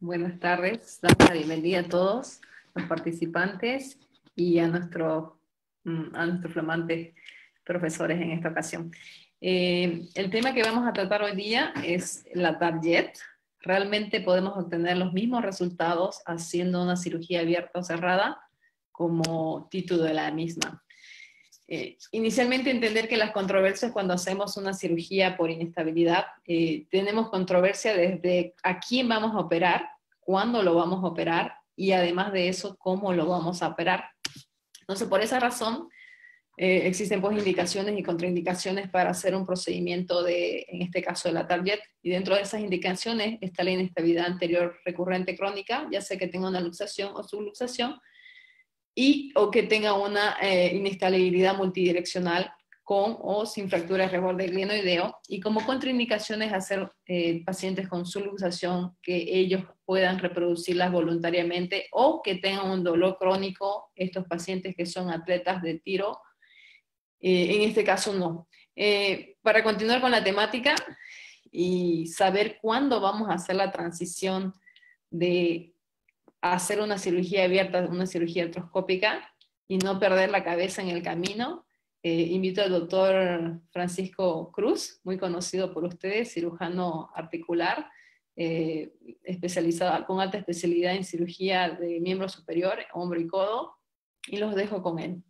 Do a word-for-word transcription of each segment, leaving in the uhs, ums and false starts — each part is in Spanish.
Buenas tardes, damos la bienvenida a todos los participantes y a, nuestro, a nuestros flamantes profesores en esta ocasión. Eh, el tema que vamos a tratar hoy día es la TARGET. ¿Realmente podemos obtener los mismos resultados haciendo una cirugía abierta o cerrada? Como título de la misma. Eh, inicialmente entender que las controversias cuando hacemos una cirugía por inestabilidad, eh, tenemos controversia desde a quién vamos a operar, cuándo lo vamos a operar y además de eso, cómo lo vamos a operar. Entonces, por esa razón, eh, existen pues indicaciones y contraindicaciones para hacer un procedimiento de, en este caso de la TARGET, y dentro de esas indicaciones está la inestabilidad anterior recurrente crónica, ya sea que tenga una luxación o subluxación, y o que tenga una eh, inestabilidad multidireccional con o sin fractura de reborde glenoideo, y como contraindicaciones hacer eh, pacientes con subluxación que ellos puedan reproducirlas voluntariamente o que tengan un dolor crónico, estos pacientes que son atletas de tiro, eh, en este caso no. Eh, para continuar con la temática y saber cuándo vamos a hacer la transición de hacer una cirugía abierta, una cirugía artroscópica, y no perder la cabeza en el camino, eh, invito al doctor Francisco Cruz, muy conocido por ustedes, cirujano articular, eh, especializado, con alta especialidad en cirugía de miembro superior, hombro y codo, y los dejo con él.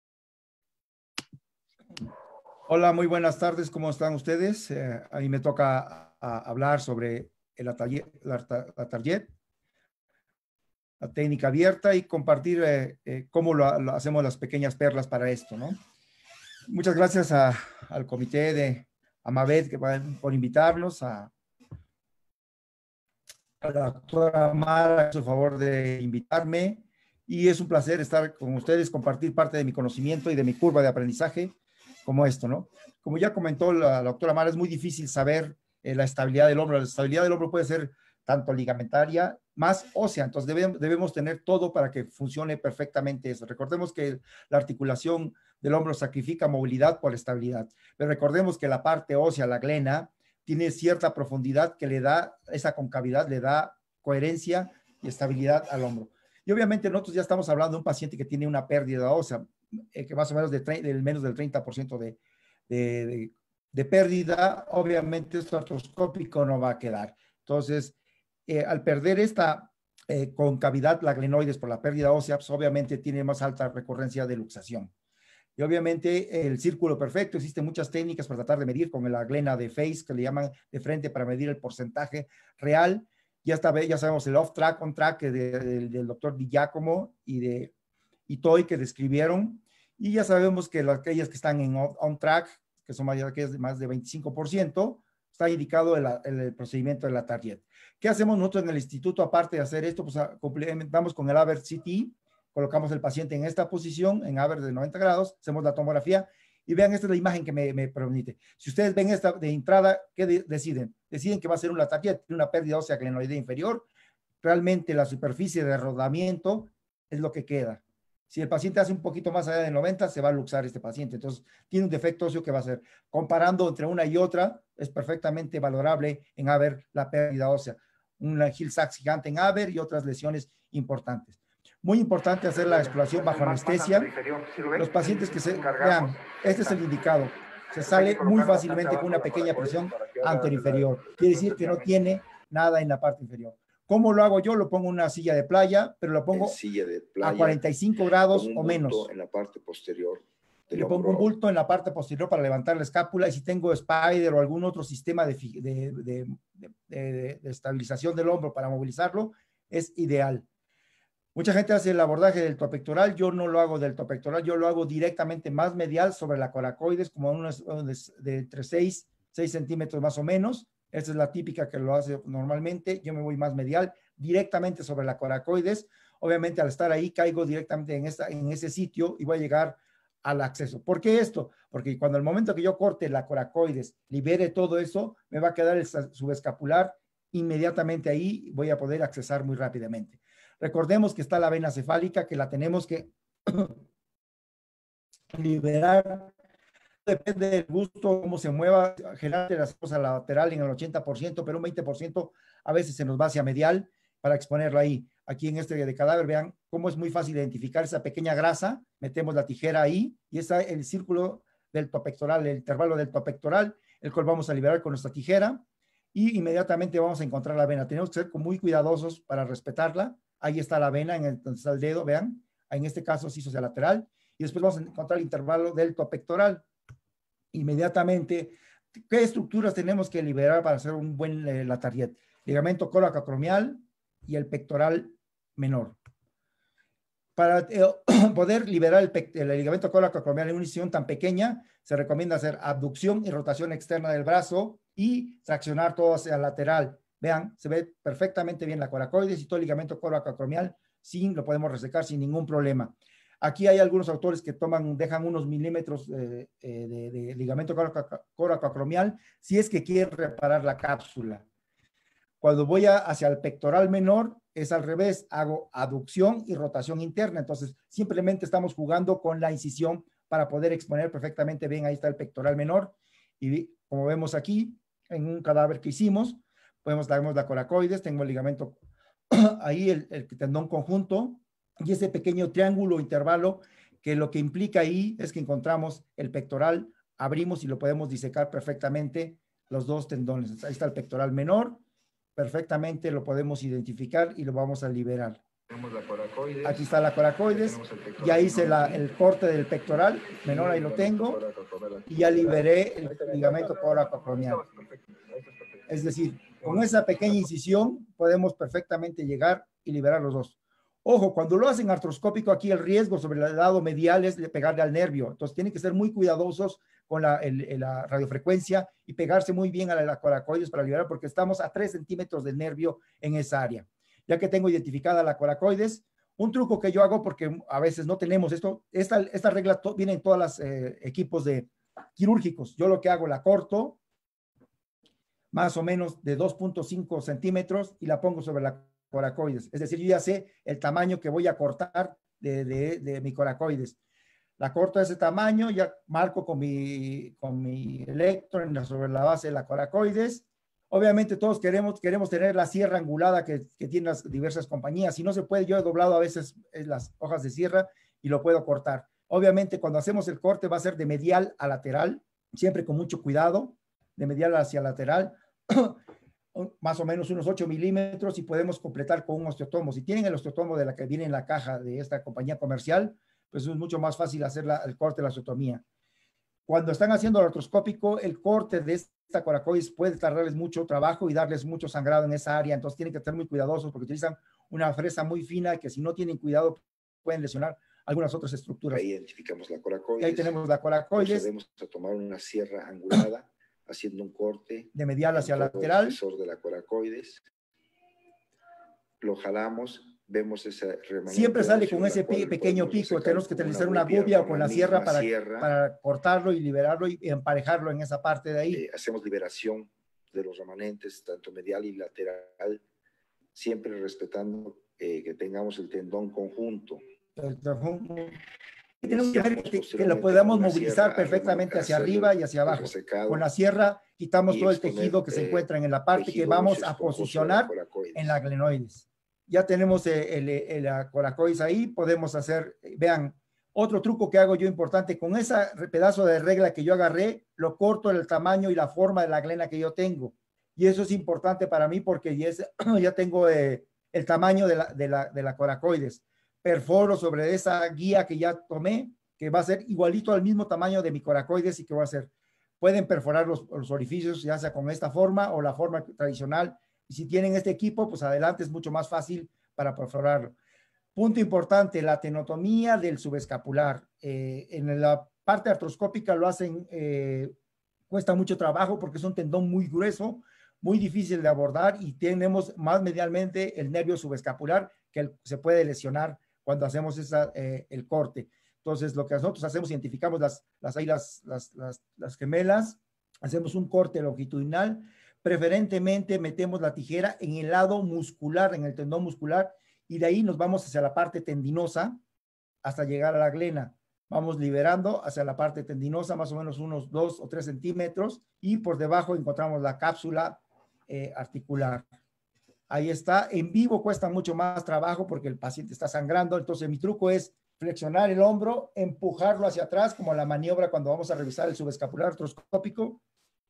Hola, muy buenas tardes, ¿cómo están ustedes? Eh, a mí me toca a, a hablar sobre el atelier, la, la TARGET, la técnica abierta, y compartir eh, eh, cómo lo, lo hacemos las pequeñas perlas para esto, ¿no? Muchas gracias a, al comité de Amavet que, por invitarnos, a, a la doctora Mara por favor de invitarme, y es un placer estar con ustedes, compartir parte de mi conocimiento y de mi curva de aprendizaje como esto, ¿no? Como ya comentó la, la doctora Mara, es muy difícil saber eh, la estabilidad del hombro. La estabilidad del hombro puede ser tanto ligamentaria más ósea, entonces debemos, debemos tener todo para que funcione perfectamente eso. Recordemos que la articulación del hombro sacrifica movilidad por estabilidad, pero recordemos que la parte ósea, la glena, tiene cierta profundidad que le da, esa concavidad le da coherencia y estabilidad al hombro. Y obviamente nosotros ya estamos hablando de un paciente que tiene una pérdida ósea, eh, que más o menos de, de menos del treinta por ciento de, de, de, de pérdida. Obviamente esto artroscópico no va a quedar. Entonces, eh, al perder esta eh, concavidad, la glenoides, por la pérdida ósea, pues obviamente tiene más alta recurrencia de luxación. Y obviamente el círculo perfecto, existen muchas técnicas para tratar de medir, con la glena de face, que le llaman de frente, para medir el porcentaje real. Ya, está, ya sabemos el off-track, on-track de, de, del doctor Di Giacomo y de Itoy, que describieron, y ya sabemos que las, aquellas que están en on-track, que son más, aquellas de más de veinticinco por ciento, está indicado el, el, el procedimiento de la TARGET. ¿Qué hacemos nosotros en el instituto aparte de hacer esto? Pues complementamos con el AVERT C T, colocamos el paciente en esta posición, en AVERT de noventa grados, hacemos la tomografía, y vean, esta es la imagen que me, me permite. Si ustedes ven esta de entrada, ¿qué de, deciden? Deciden que va a ser una TARGET, una pérdida ósea glenoidea inferior. Realmente la superficie de rodamiento es lo que queda. Si el paciente hace un poquito más allá de noventa, se va a luxar este paciente. Entonces, tiene un defecto óseo que va a ser. Comparando entre una y otra, es perfectamente valorable en AVERT la pérdida ósea. Una Hill-Sachs gigante en AVERT y otras lesiones importantes. Muy importante hacer la exploración bajo anestesia. Los pacientes que se vean, este es el indicado. Se sale muy fácilmente con una pequeña presión anteroinferior. Quiere decir que no tiene nada en la parte inferior. ¿Cómo lo hago yo? Lo pongo en una silla de playa, pero lo pongo silla de playa, a cuarenta y cinco grados o menos. En la parte posterior. Le pongo un bulto en la parte posterior para levantar la escápula, y si tengo Spider o algún otro sistema de, de, de, de, de, de estabilización del hombro para movilizarlo, es ideal. Mucha gente hace el abordaje del toapectoral. Yo no lo hago del toapectoral, yo lo hago directamente más medial sobre la coracoides, como unos de entre seis centímetros más o menos. Esta es la típica que lo hace normalmente. Yo me voy más medial, directamente sobre la coracoides. Obviamente, al estar ahí, caigo directamente en, esta, en ese sitio y voy a llegar al acceso. ¿Por qué esto? Porque cuando el momento que yo corte la coracoides, libere todo eso, me va a quedar el subescapular. Inmediatamente ahí voy a poder accesar muy rápidamente. Recordemos que está la vena cefálica, que la tenemos que liberar. Depende del gusto, cómo se mueva. Generalmente las cosas a la lateral en el ochenta por ciento, pero un veinte por ciento a veces se nos va hacia medial, para exponerlo ahí. Aquí en este de cadáver, vean cómo es muy fácil identificar esa pequeña grasa. Metemos la tijera ahí y está el círculo del pectoral, el intervalo del pectoral, el cual vamos a liberar con nuestra tijera y inmediatamente vamos a encontrar la vena. Tenemos que ser muy cuidadosos para respetarla. Ahí está la vena, en el, donde está el dedo, vean. En este caso se hizo hacia lateral y después vamos a encontrar el intervalo del pectoral. Inmediatamente, ¿qué estructuras tenemos que liberar para hacer un buen eh, Lariat? Ligamento coracoacromial y el pectoral menor. Para eh, poder liberar el, el ligamento coracoacromial en una incisión tan pequeña, se recomienda hacer abducción y rotación externa del brazo y traccionar todo hacia el lateral. Vean, se ve perfectamente bien la coracoides y todo el ligamento coracoacromial, sin, lo podemos resecar sin ningún problema. Aquí hay algunos autores que toman, dejan unos milímetros eh, eh, de, de ligamento coracoacromial si es que quieren reparar la cápsula. Cuando voy a, hacia el pectoral menor, es al revés, hago aducción y rotación interna. Entonces, simplemente estamos jugando con la incisión para poder exponer perfectamente bien. Ahí está el pectoral menor. Y como vemos aquí, en un cadáver que hicimos, podemos darnos la coracoides, tengo el ligamento ahí, el, el tendón conjunto, y ese pequeño triángulo intervalo, que lo que implica ahí es que encontramos el pectoral, abrimos y lo podemos disecar perfectamente los dos tendones. Ahí está el pectoral menor, perfectamente lo podemos identificar y lo vamos a liberar. La coracoides, aquí está la coracoides, ya hice la, el corte del pectoral menor, ahí lo tengo, y ya liberé el ligamento coracoacromial. Es decir, con esa pequeña incisión podemos perfectamente llegar y liberar los dos. Ojo, cuando lo hacen artroscópico, aquí el riesgo sobre el lado medial es de pegarle al nervio. Entonces, tienen que ser muy cuidadosos con la, el, la radiofrecuencia y pegarse muy bien a la, la coracoides para liberar, porque estamos a tres centímetros del nervio en esa área. Ya que tengo identificada la coracoides, un truco que yo hago, porque a veces no tenemos esto, esta, esta regla to, viene en todos los eh, equipos de quirúrgicos. Yo lo que hago, la corto más o menos de dos punto cinco centímetros y la pongo sobre la coracoides. Es decir, yo ya sé el tamaño que voy a cortar de, de, de mi coracoides. La corto de ese tamaño, ya marco con mi, con mi electro sobre la base de la coracoides. Obviamente todos queremos, queremos tener la sierra angulada que, que tienen las diversas compañías. Si no se puede, yo he doblado a veces las hojas de sierra y lo puedo cortar. Obviamente cuando hacemos el corte va a ser de medial a lateral, siempre con mucho cuidado, de medial hacia lateral, más o menos unos ocho milímetros, y podemos completar con un osteotomo. Si tienen el osteotomo de la que viene en la caja de esta compañía comercial, pues es mucho más fácil hacer la, el corte de la osteotomía. Cuando están haciendo el artroscópico, el corte de esta coracoides puede tardarles mucho trabajo y darles mucho sangrado en esa área, entonces tienen que estar muy cuidadosos porque utilizan una fresa muy fina que si no tienen cuidado pueden lesionar algunas otras estructuras. Ahí identificamos la coracoides. Y ahí tenemos la coracoides. Procedemos a tomar una sierra angulada haciendo un corte de medial hacia lateral. De la coracoides. Lo jalamos, vemos ese remanente. Siempre sale con ese pequeño pico. Tenemos que utilizar una gubia o con la sierra para, sierra para cortarlo y liberarlo y emparejarlo en esa parte de ahí. Eh, hacemos liberación de los remanentes, tanto medial y lateral, siempre respetando eh, que tengamos el tendón conjunto. El tendón. Tenemos que ver que, que lo podamos movilizar perfectamente hacia arriba y hacia abajo. Con la sierra quitamos todo el tejido que se encuentra en la parte que vamos a posicionar en la glenoides. Ya tenemos el, el, el, la coracoides ahí, podemos hacer, vean, otro truco que hago yo importante, con ese pedazo de regla que yo agarré, lo corto el tamaño y la forma de la glena que yo tengo. Y eso es importante para mí porque ya, es, ya tengo eh, el tamaño de la, de la, de la coracoides. Perforo sobre esa guía que ya tomé, que va a ser igualito al mismo tamaño de mi coracoides y que va a hacer. Pueden perforar los, los orificios, ya sea con esta forma o la forma tradicional. Y si tienen este equipo, pues adelante es mucho más fácil para perforarlo. Punto importante, la tenotomía del subescapular. Eh, en la parte artroscópica lo hacen, eh, cuesta mucho trabajo porque es un tendón muy grueso, muy difícil de abordar y tenemos más medialmente el nervio subescapular que el, se puede lesionar cuando hacemos esa, eh, el corte. Entonces, lo que nosotros hacemos, identificamos las, las, ahí las, las, las, las gemelas, hacemos un corte longitudinal, preferentemente metemos la tijera en el lado muscular, en el tendón muscular, y de ahí nos vamos hacia la parte tendinosa hasta llegar a la glena. Vamos liberando hacia la parte tendinosa, más o menos unos dos o tres centímetros, y por debajo encontramos la cápsula eh, articular. Ahí está. En vivo cuesta mucho más trabajo porque el paciente está sangrando. Entonces mi truco es flexionar el hombro, empujarlo hacia atrás, como la maniobra cuando vamos a revisar el subescapular artroscópico.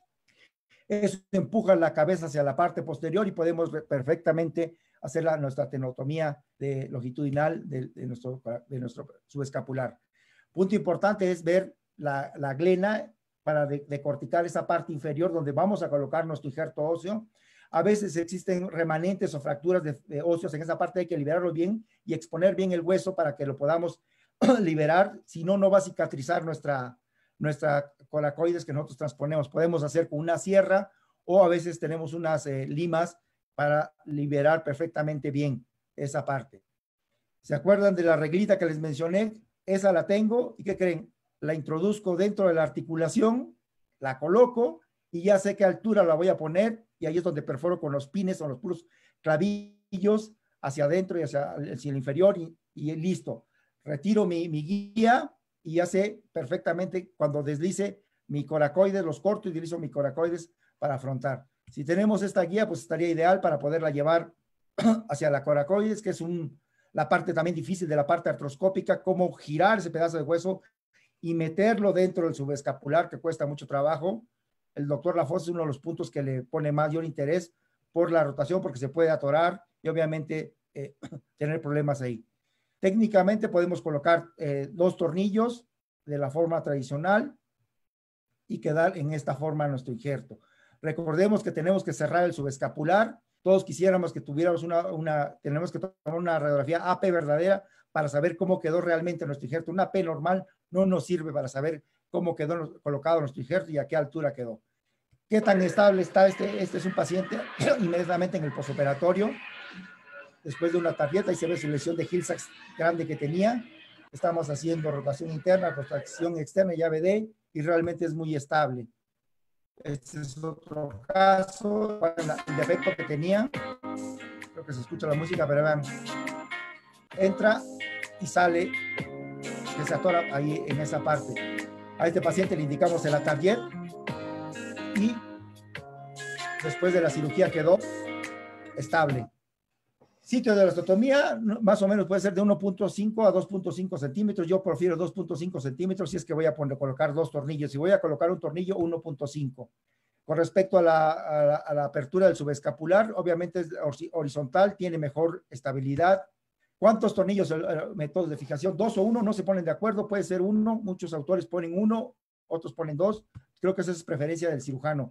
Eso empuja la cabeza hacia la parte posterior y podemos perfectamente hacer la, nuestra tenotomía de longitudinal de, de, nuestro, de nuestro subescapular. Punto importante es ver la, la glena para decorticar esa parte inferior donde vamos a colocar nuestro injerto óseo. A veces existen remanentes o fracturas de, de óseos en esa parte, hay que liberarlo bien y exponer bien el hueso para que lo podamos liberar, si no, no va a cicatrizar nuestra, nuestra coracoides que nosotros transponemos. Podemos hacer con una sierra o a veces tenemos unas eh, limas para liberar perfectamente bien esa parte. ¿Se acuerdan de la reglita que les mencioné? Esa la tengo y ¿qué creen? La introduzco dentro de la articulación, la coloco y ya sé qué altura la voy a poner y ahí es donde perforo con los pines o los puros clavillos hacia adentro y hacia, hacia el inferior y, y listo. Retiro mi, mi guía y ya sé perfectamente cuando deslice mi coracoides, los corto y utilizo mi coracoides para afrontar. Si tenemos esta guía, pues estaría ideal para poderla llevar hacia la coracoides, que es un, la parte también difícil de la parte artroscópica, cómo girar ese pedazo de hueso y meterlo dentro del subescapular, que cuesta mucho trabajo. El doctor Lafosse es uno de los puntos que le pone mayor interés por la rotación, porque se puede atorar y obviamente eh, tener problemas ahí. Técnicamente podemos colocar eh, dos tornillos de la forma tradicional y quedar en esta forma nuestro injerto. Recordemos que tenemos que cerrar el subescapular. Todos quisiéramos que tuviéramos una, una tenemos que tomar una radiografía A P verdadera para saber cómo quedó realmente nuestro injerto. Una P normal no nos sirve para saber cómo quedó colocado nuestro injerto y a qué altura quedó. ¿Qué tan estable está este? Este es un paciente inmediatamente en el posoperatorio, después de una tarjeta, y se ve su lesión de Hill-Sachs grande que tenía. Estamos haciendo rotación interna, rotación externa, llave D, y realmente es muy estable. Este es otro caso, el defecto que tenía. Creo que se escucha la música, pero vean. Entra y sale, que se atora ahí en esa parte. A este paciente le indicamos el Atarget y después de la cirugía quedó estable. Sitio de la osteotomía, más o menos puede ser de uno punto cinco a dos punto cinco centímetros. Yo prefiero dos punto cinco centímetros si es que voy a poner, colocar dos tornillos. Si voy a colocar un tornillo, uno punto cinco. Con respecto a la, a, la, a la apertura del subescapular, obviamente es horizontal, tiene mejor estabilidad. ¿Cuántos tornillos, métodos de fijación? Dos o uno, no se ponen de acuerdo, puede ser uno. Muchos autores ponen uno, otros ponen dos. Creo que esa es preferencia del cirujano.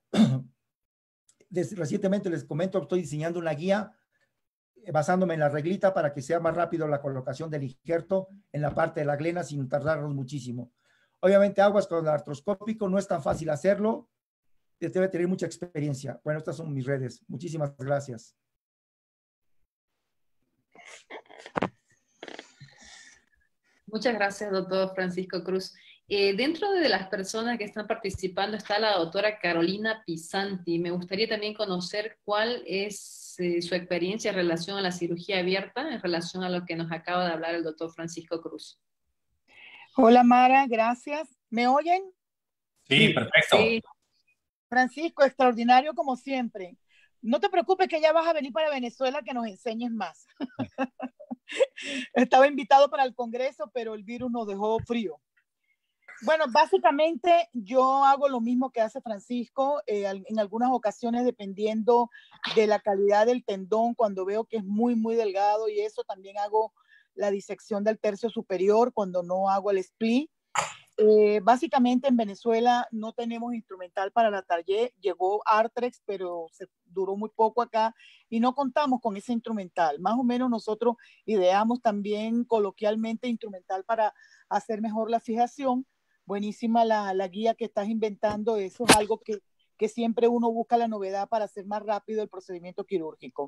Recientemente les comento, estoy diseñando una guía basándome en la reglita para que sea más rápido la colocación del injerto en la parte de la glena sin tardarnos muchísimo. Obviamente aguas con el artroscópico, no es tan fácil hacerlo, debe tener mucha experiencia. Bueno, estas son mis redes. Muchísimas gracias. Muchas gracias, doctor Francisco Cruz. Eh, dentro de las personas que están participando está la doctora Carolina Pisanti. Me gustaría también conocer cuál es eh, su experiencia en relación a la cirugía abierta, en relación a lo que nos acaba de hablar el doctor Francisco Cruz. Hola Mara, gracias. ¿Me oyen? Sí, perfecto. Sí. Francisco, extraordinario como siempre. No te preocupes que ya vas a venir para Venezuela que nos enseñes más. Estaba invitado para el Congreso, pero el virus nos dejó frío. Bueno, básicamente yo hago lo mismo que hace Francisco, eh, en algunas ocasiones dependiendo de la calidad del tendón, cuando veo que es muy, muy delgado y eso, también hago la disección del tercio superior cuando no hago el split. Eh, básicamente en Venezuela no tenemos instrumental para la Target, llegó Artrex, pero se duró muy poco acá y no contamos con ese instrumental. Más o menos nosotros ideamos también coloquialmente instrumental para hacer mejor la fijación. Buenísima la, la guía que estás inventando, eso es algo que, que siempre uno busca la novedad para hacer más rápido el procedimiento quirúrgico.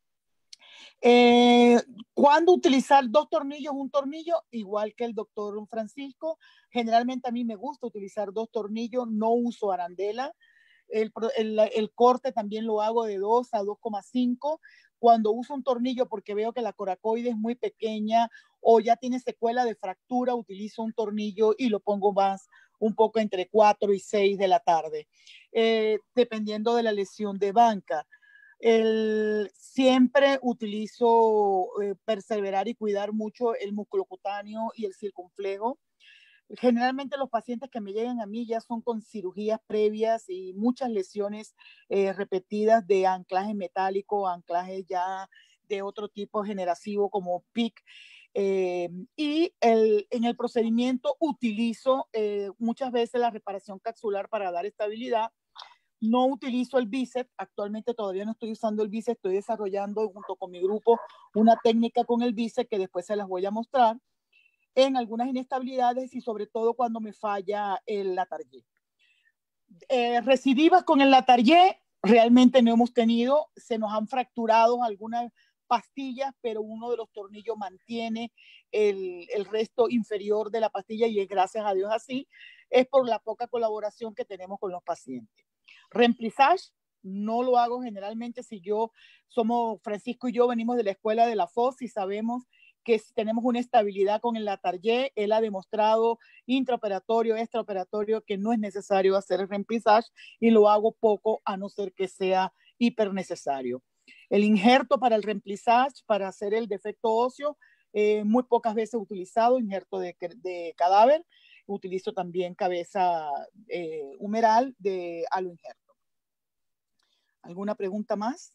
Eh, ¿Cuándo utilizar dos tornillos? Un tornillo, igual que el doctor Francisco. Generalmente a mí me gusta utilizar dos tornillos, no uso arandela. El, el, el corte también lo hago de dos a dos coma cinco. Cuando uso un tornillo porque veo que la coracoide es muy pequeña o ya tiene secuela de fractura, utilizo un tornillo y lo pongo más un poco entre cuatro y seis de la tarde, eh, dependiendo de la lesión de banca. El, siempre utilizo eh, perseverar y cuidar mucho el músculo cutáneo y el circunflejo. Generalmente los pacientes que me llegan a mí ya son con cirugías previas y muchas lesiones eh, repetidas de anclaje metálico, anclaje ya de otro tipo generativo como P I C. Eh, y el, en el procedimiento utilizo eh, muchas veces la reparación capsular para dar estabilidad. No utilizo el bíceps, actualmente todavía no estoy usando el bíceps, estoy desarrollando junto con mi grupo una técnica con el bíceps que después se las voy a mostrar en algunas inestabilidades y sobre todo cuando me falla el latarjet. Eh, recidivas con el latarjet realmente no hemos tenido, se nos han fracturado algunas pastillas, pero uno de los tornillos mantiene el, el resto inferior de la pastilla y es gracias a Dios así, es por la poca colaboración que tenemos con los pacientes. Remplissage no lo hago generalmente si yo, somos Francisco y yo venimos de la escuela de la F O S y sabemos que si tenemos una estabilidad con el latarjet, él ha demostrado intraoperatorio, extraoperatorio, que no es necesario hacer el remplissage y lo hago poco a no ser que sea hiper necesario. El injerto para el remplissage, para hacer el defecto óseo, eh, muy pocas veces utilizado, injerto de, de cadáver, utilizo también cabeza eh, humeral de aloinjerto. ¿Alguna pregunta más?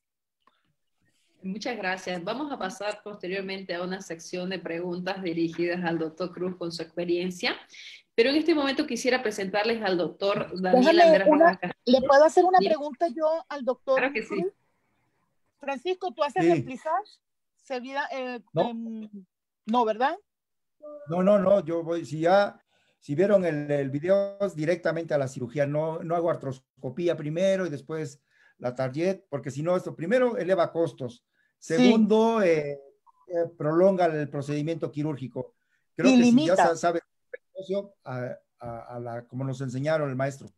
Muchas gracias. Vamos a pasar posteriormente a una sección de preguntas dirigidas al doctor Cruz con su experiencia, pero en este momento quisiera presentarles al doctor Daniel Andrés Rojas Castillo. ¿Le puedo hacer una pregunta yo al doctor Claro que Cruz? Sí. Francisco, ¿tú haces Sí. remplissage? ¿Sevida, eh, No. eh, no, ¿verdad? No, no, no, yo voy, si ya, si vieron el, el video, es directamente a la cirugía, no, no hago artroscopía primero y después la target, porque si no, esto primero eleva costos, segundo, sí. eh, eh, prolonga el procedimiento quirúrgico. Creo y que limita. si ya sabe, a, a, a la, como nos enseñaron el maestro.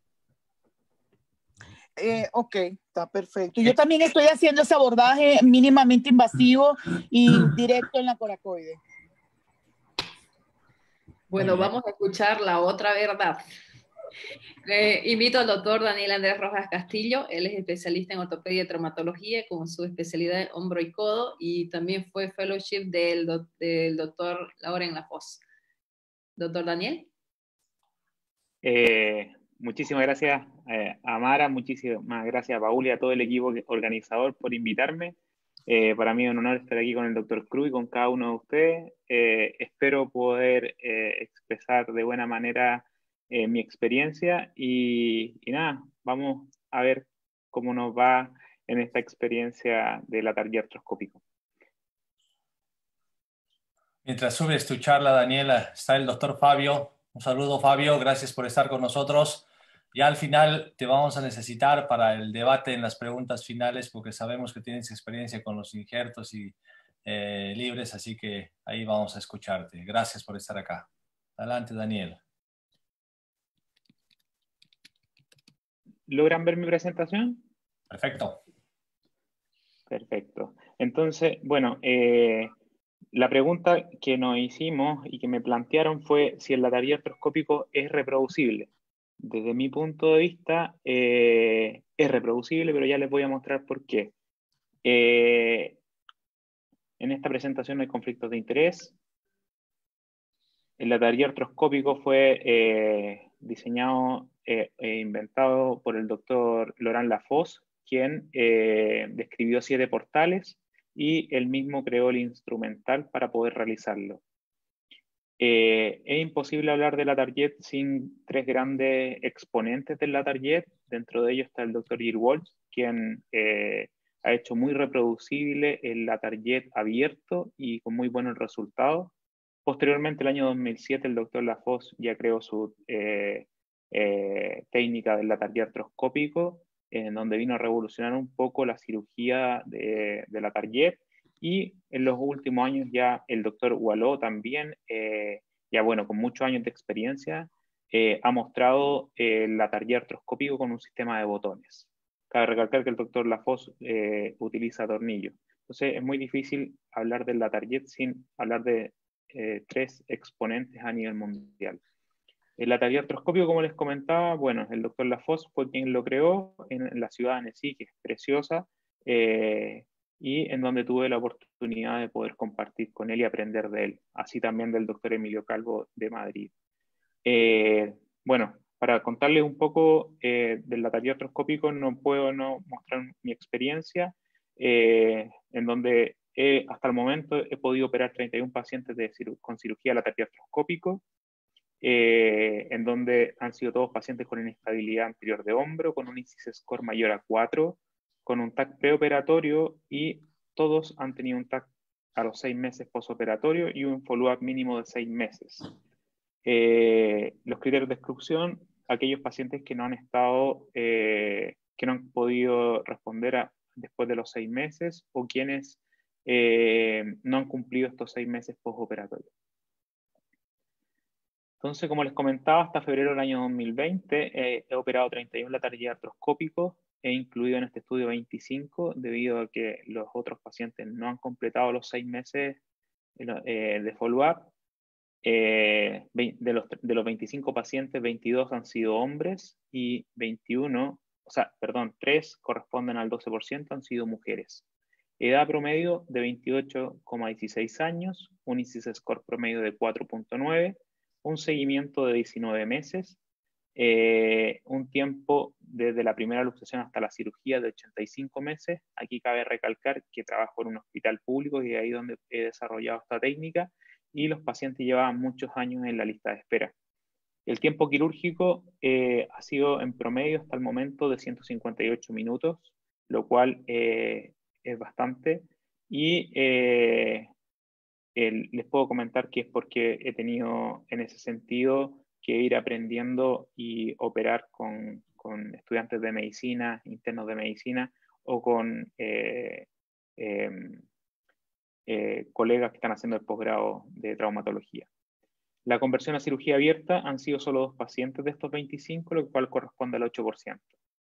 Eh, ok, está perfecto. Yo también estoy haciendo ese abordaje mínimamente invasivo y directo en la coracoide. Bueno, vamos a escuchar la otra verdad. Eh, invito al doctor Daniel Andrés Rojas Castillo. Él es especialista en ortopedia y traumatología con su especialidad en hombro y codo y también fue fellowship del, do, del doctor Lauren Lafosse. Doctor Daniel. Eh, muchísimas gracias eh, a Mara, muchísimas gracias a Paul y a todo el equipo organizador por invitarme. Eh, para mí es un honor estar aquí con el doctor Cruz y con cada uno de ustedes. Eh, espero poder eh, expresar de buena manera eh, mi experiencia y, y nada, vamos a ver cómo nos va en esta experiencia del latarjet artroscópico. Mientras subes tu charla, Daniela, está el doctor Fabio. Un saludo, Fabio, gracias por estar con nosotros. Ya al final te vamos a necesitar para el debate en las preguntas finales porque sabemos que tienes experiencia con los injertos y eh, libres, así que ahí vamos a escucharte. Gracias por estar acá. Adelante, Daniel. ¿Logran ver mi presentación? Perfecto. Perfecto. Entonces, bueno, eh, la pregunta que nos hicimos y que me plantearon fue si el latarjet artroscópico es reproducible. Desde mi punto de vista, eh, es reproducible, pero ya les voy a mostrar por qué. Eh, en esta presentación no hay conflictos de interés. El latarjet artroscópico fue eh, diseñado e eh, inventado por el doctor Laurent Lafosse, quien eh, describió siete portales y él mismo creó el instrumental para poder realizarlo. Eh, es imposible hablar de latarjet sin tres grandes exponentes del latarjet. Dentro de ellos está el doctor Gil Walsh, quien eh, ha hecho muy reproducible el latarjet abierto y con muy buenos resultados. Posteriormente, el año dos mil siete, el doctor Lafosse ya creó su eh, eh, técnica del latarjet artroscópico, en donde vino a revolucionar un poco la cirugía de, de latarjet. Y en los últimos años ya el doctor Wallot también, eh, ya bueno, con muchos años de experiencia, eh, ha mostrado eh, el latarjet artroscópico con un sistema de botones. Cabe recalcar que el doctor Lafosse eh, utiliza tornillos. Entonces es muy difícil hablar del latarjet sin hablar de eh, tres exponentes a nivel mundial. El latarjet artroscópico, como les comentaba, bueno, el doctor Lafosse fue quien lo creó en la ciudad de Annecy, que es preciosa, eh, y en donde tuve la oportunidad de poder compartir con él y aprender de él, así también del doctor Emilio Calvo de Madrid. Eh, bueno, para contarles un poco eh, del lataría artroscópico, no puedo no mostrar mi experiencia, eh, en donde he, hasta el momento he podido operar treinta y uno pacientes de ciru con cirugía lataría artroscópico, eh, en donde han sido todos pacientes con inestabilidad anterior de hombro, con un I C I score mayor a cuatro, con un T A C preoperatorio, y todos han tenido un T A C a los seis meses postoperatorio y un follow-up mínimo de seis meses. Eh, los criterios de exclusión, aquellos pacientes que no han estado, eh, que no han podido responder a, después de los seis meses, o quienes eh, no han cumplido estos seis meses postoperatorio. Entonces, como les comentaba, hasta febrero del año dos mil veinte eh, he operado treinta y uno lataría artroscópicos, he incluido en este estudio veinticinco, debido a que los otros pacientes no han completado los seis meses eh, de follow-up. Eh, de, los, de los veinticinco pacientes, veintidós han sido hombres y veintiuno, o sea, perdón, tres corresponden al doce por ciento, han sido mujeres. Edad promedio de veintiocho coma dieciséis años, un I C I score promedio de cuatro punto nueve, un seguimiento de diecinueve meses, eh, un tiempo desde la primera luxación hasta la cirugía de ochenta y cinco meses. Aquí cabe recalcar que trabajo en un hospital público y ahí donde he desarrollado esta técnica, y los pacientes llevaban muchos años en la lista de espera. El tiempo quirúrgico eh, ha sido en promedio hasta el momento de ciento cincuenta y ocho minutos, lo cual eh, es bastante, y eh, el, les puedo comentar que es porque he tenido en ese sentido que ir aprendiendo y operar con, con estudiantes de medicina, internos de medicina, o con eh, eh, eh, colegas que están haciendo el posgrado de traumatología. La conversión a cirugía abierta han sido solo dos pacientes de estos veinticinco, lo cual corresponde al ocho por ciento.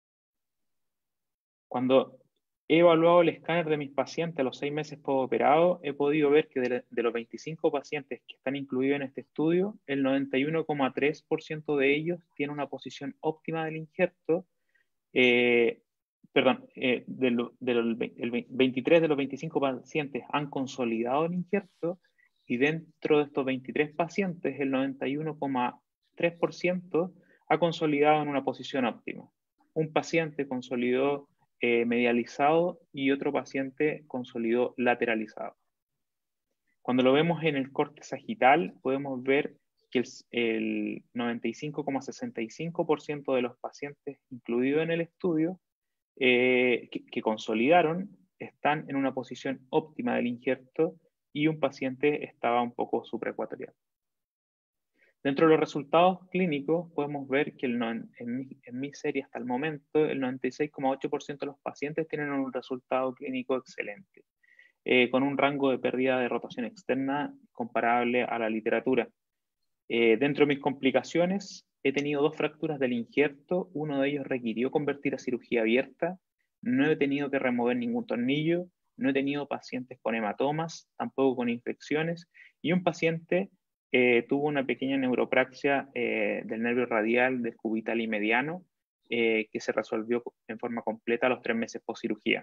Cuando he evaluado el escáner de mis pacientes a los seis meses postoperado, he podido ver que de, de los veinticinco pacientes que están incluidos en este estudio, el noventa y uno coma tres por ciento de ellos tiene una posición óptima del injerto, eh, perdón, eh, de lo, de lo, el veintitrés de los veinticinco pacientes han consolidado el injerto, y dentro de estos veintitrés pacientes, el noventa y uno coma tres por ciento ha consolidado en una posición óptima. Un paciente consolidó eh, medializado y otro paciente consolidó lateralizado. Cuando lo vemos en el corte sagital, podemos ver que el, el noventa y cinco coma sesenta y cinco por ciento de los pacientes incluidos en el estudio eh, que, que consolidaron están en una posición óptima del injerto, y un paciente estaba un poco supraecuatorial. Dentro de los resultados clínicos podemos ver que el no, en, mi, en mi serie hasta el momento el noventa y seis coma ocho por ciento de los pacientes tienen un resultado clínico excelente, eh, con un rango de pérdida de rotación externa comparable a la literatura. Eh, dentro de mis complicaciones he tenido dos fracturas del injerto, uno de ellos requirió convertir a cirugía abierta, no he tenido que remover ningún tornillo, no he tenido pacientes con hematomas, tampoco con infecciones, y un paciente eh, tuvo una pequeña neuropraxia eh, del nervio radial, del cubital y mediano, eh, que se resolvió en forma completa a los tres meses post cirugía.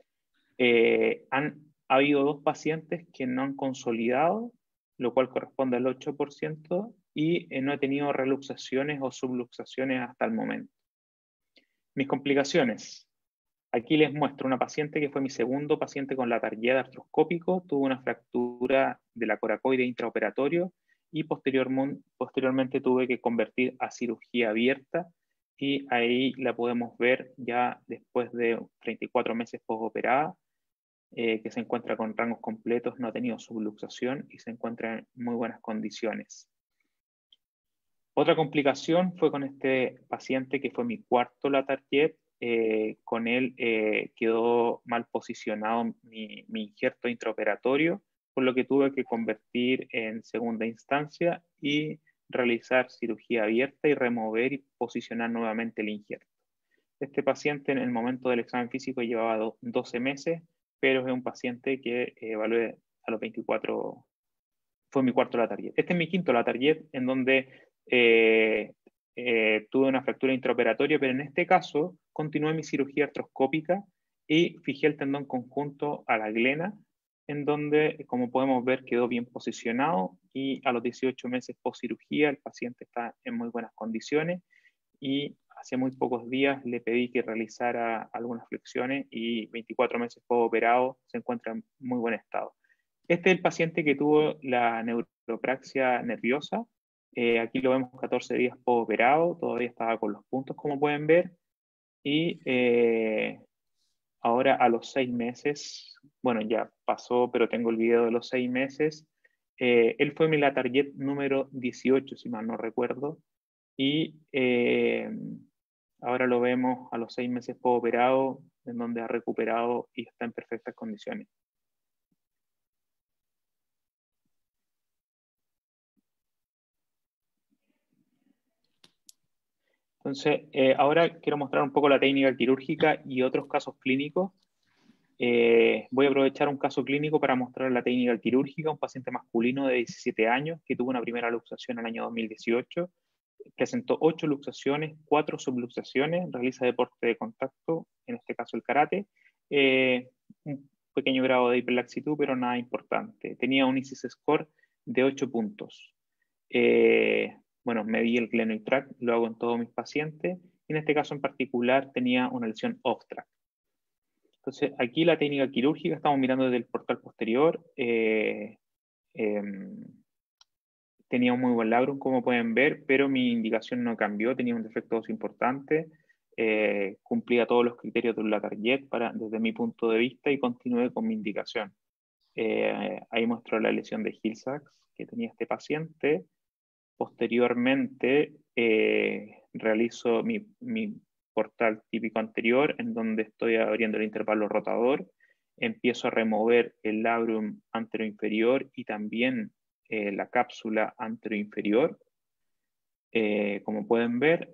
Eh, han ha habido dos pacientes que no han consolidado, lo cual corresponde al ocho por ciento, y eh, no he tenido reluxaciones o subluxaciones hasta el momento. Mis complicaciones. Aquí les muestro una paciente que fue mi segundo paciente con lataría artroscópico, tuvo una fractura de la coracoide intraoperatorio y posterior, posteriormente tuve que convertir a cirugía abierta, y ahí la podemos ver ya después de treinta y cuatro meses postoperada, eh, que se encuentra con rangos completos, no ha tenido subluxación y se encuentra en muy buenas condiciones. Otra complicación fue con este paciente que fue mi cuarto Latarjet. Eh, con él eh, quedó mal posicionado mi, mi injerto intraoperatorio, por lo que tuve que convertir en segunda instancia y realizar cirugía abierta y remover y posicionar nuevamente el injerto. Este paciente en el momento del examen físico llevaba doce meses, pero es un paciente que evalué a los veinticuatro, fue mi cuarto Latarjet. Este es mi quinto Latarjet, en donde eh, Eh, tuve una fractura intraoperatoria, pero en este caso continué mi cirugía artroscópica y fijé el tendón conjunto a la glena, en donde, como podemos ver, quedó bien posicionado, y a los dieciocho meses post cirugía el paciente está en muy buenas condiciones, y hace muy pocos días le pedí que realizara algunas flexiones y veinticuatro meses postoperado se encuentra en muy buen estado. Este es el paciente que tuvo la neuropraxia nerviosa. Eh, aquí lo vemos catorce días postoperado, todavía estaba con los puntos, como pueden ver, y eh, ahora a los seis meses, bueno, ya pasó, pero tengo el video de los seis meses. Eh, él fue mi la target número dieciocho, si mal no recuerdo, y eh, ahora lo vemos a los seis meses postoperado, en donde ha recuperado y está en perfectas condiciones. Entonces, eh, ahora quiero mostrar un poco la técnica quirúrgica y otros casos clínicos. Eh, voy a aprovechar un caso clínico para mostrar la técnica quirúrgica. Un paciente masculino de diecisiete años que tuvo una primera luxación en el año dos mil dieciocho. Presentó ocho luxaciones, cuatro subluxaciones, realiza deporte de contacto, en este caso el karate. Eh, un pequeño grado de hiperlaxitud, pero nada importante. Tenía un I C S score de ocho puntos. Eh, bueno, medí el glenoid tract, lo hago en todos mis pacientes, y en este caso en particular tenía una lesión off-track. Entonces, aquí la técnica quirúrgica, estamos mirando desde el portal posterior, eh, eh, tenía un muy buen labrum, como pueden ver, pero mi indicación no cambió, tenía un defecto óseo importante, eh, cumplía todos los criterios de un la target para, desde mi punto de vista, y continué con mi indicación. Eh, ahí muestro la lesión de Hill-Sachs que tenía este paciente. Posteriormente eh, realizo mi, mi portal típico anterior, en donde estoy abriendo el intervalo rotador, empiezo a remover el labrum anteroinferior y también eh, la cápsula anteroinferior, eh, como pueden ver,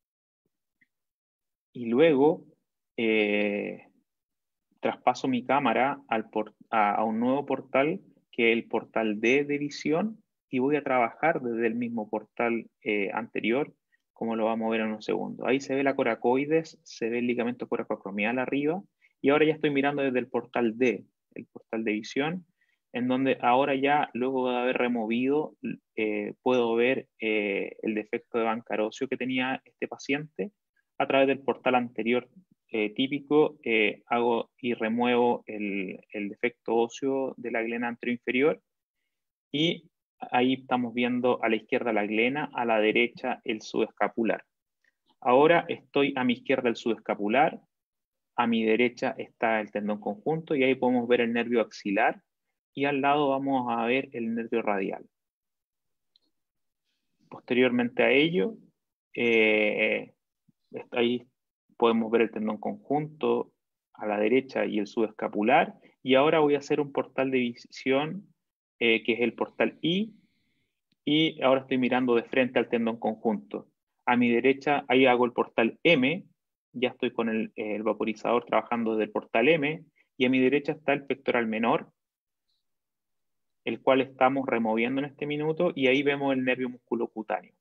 y luego eh, traspaso mi cámara al por, a, a un nuevo portal, que es el portal D de visión, y voy a trabajar desde el mismo portal eh, anterior, como lo vamos a ver en un segundo. Ahí se ve la coracoides, se ve el ligamento coracoacromial arriba, y ahora ya estoy mirando desde el portal D, el portal de visión, en donde ahora ya, luego de haber removido, eh, puedo ver eh, el defecto de bancar óseo que tenía este paciente a través del portal anterior eh, típico. Eh, hago y remuevo el, el defecto óseo de la glena anteroinferior, y ahí estamos viendo a la izquierda la glena, a la derecha el subescapular. Ahora estoy a mi izquierda el subescapular, a mi derecha está el tendón conjunto, y ahí podemos ver el nervio axilar, y al lado vamos a ver el nervio radial. Posteriormente a ello, eh, ahí podemos ver el tendón conjunto a la derecha y el subescapular, y ahora voy a hacer un portal de visión, eh, que es el portal I, y ahora estoy mirando de frente al tendón conjunto. A mi derecha, ahí hago el portal M, ya estoy con el, el vaporizador trabajando desde el portal M, y a mi derecha está el pectoral menor, el cual estamos removiendo en este minuto, y ahí vemos el nervio musculocutáneo.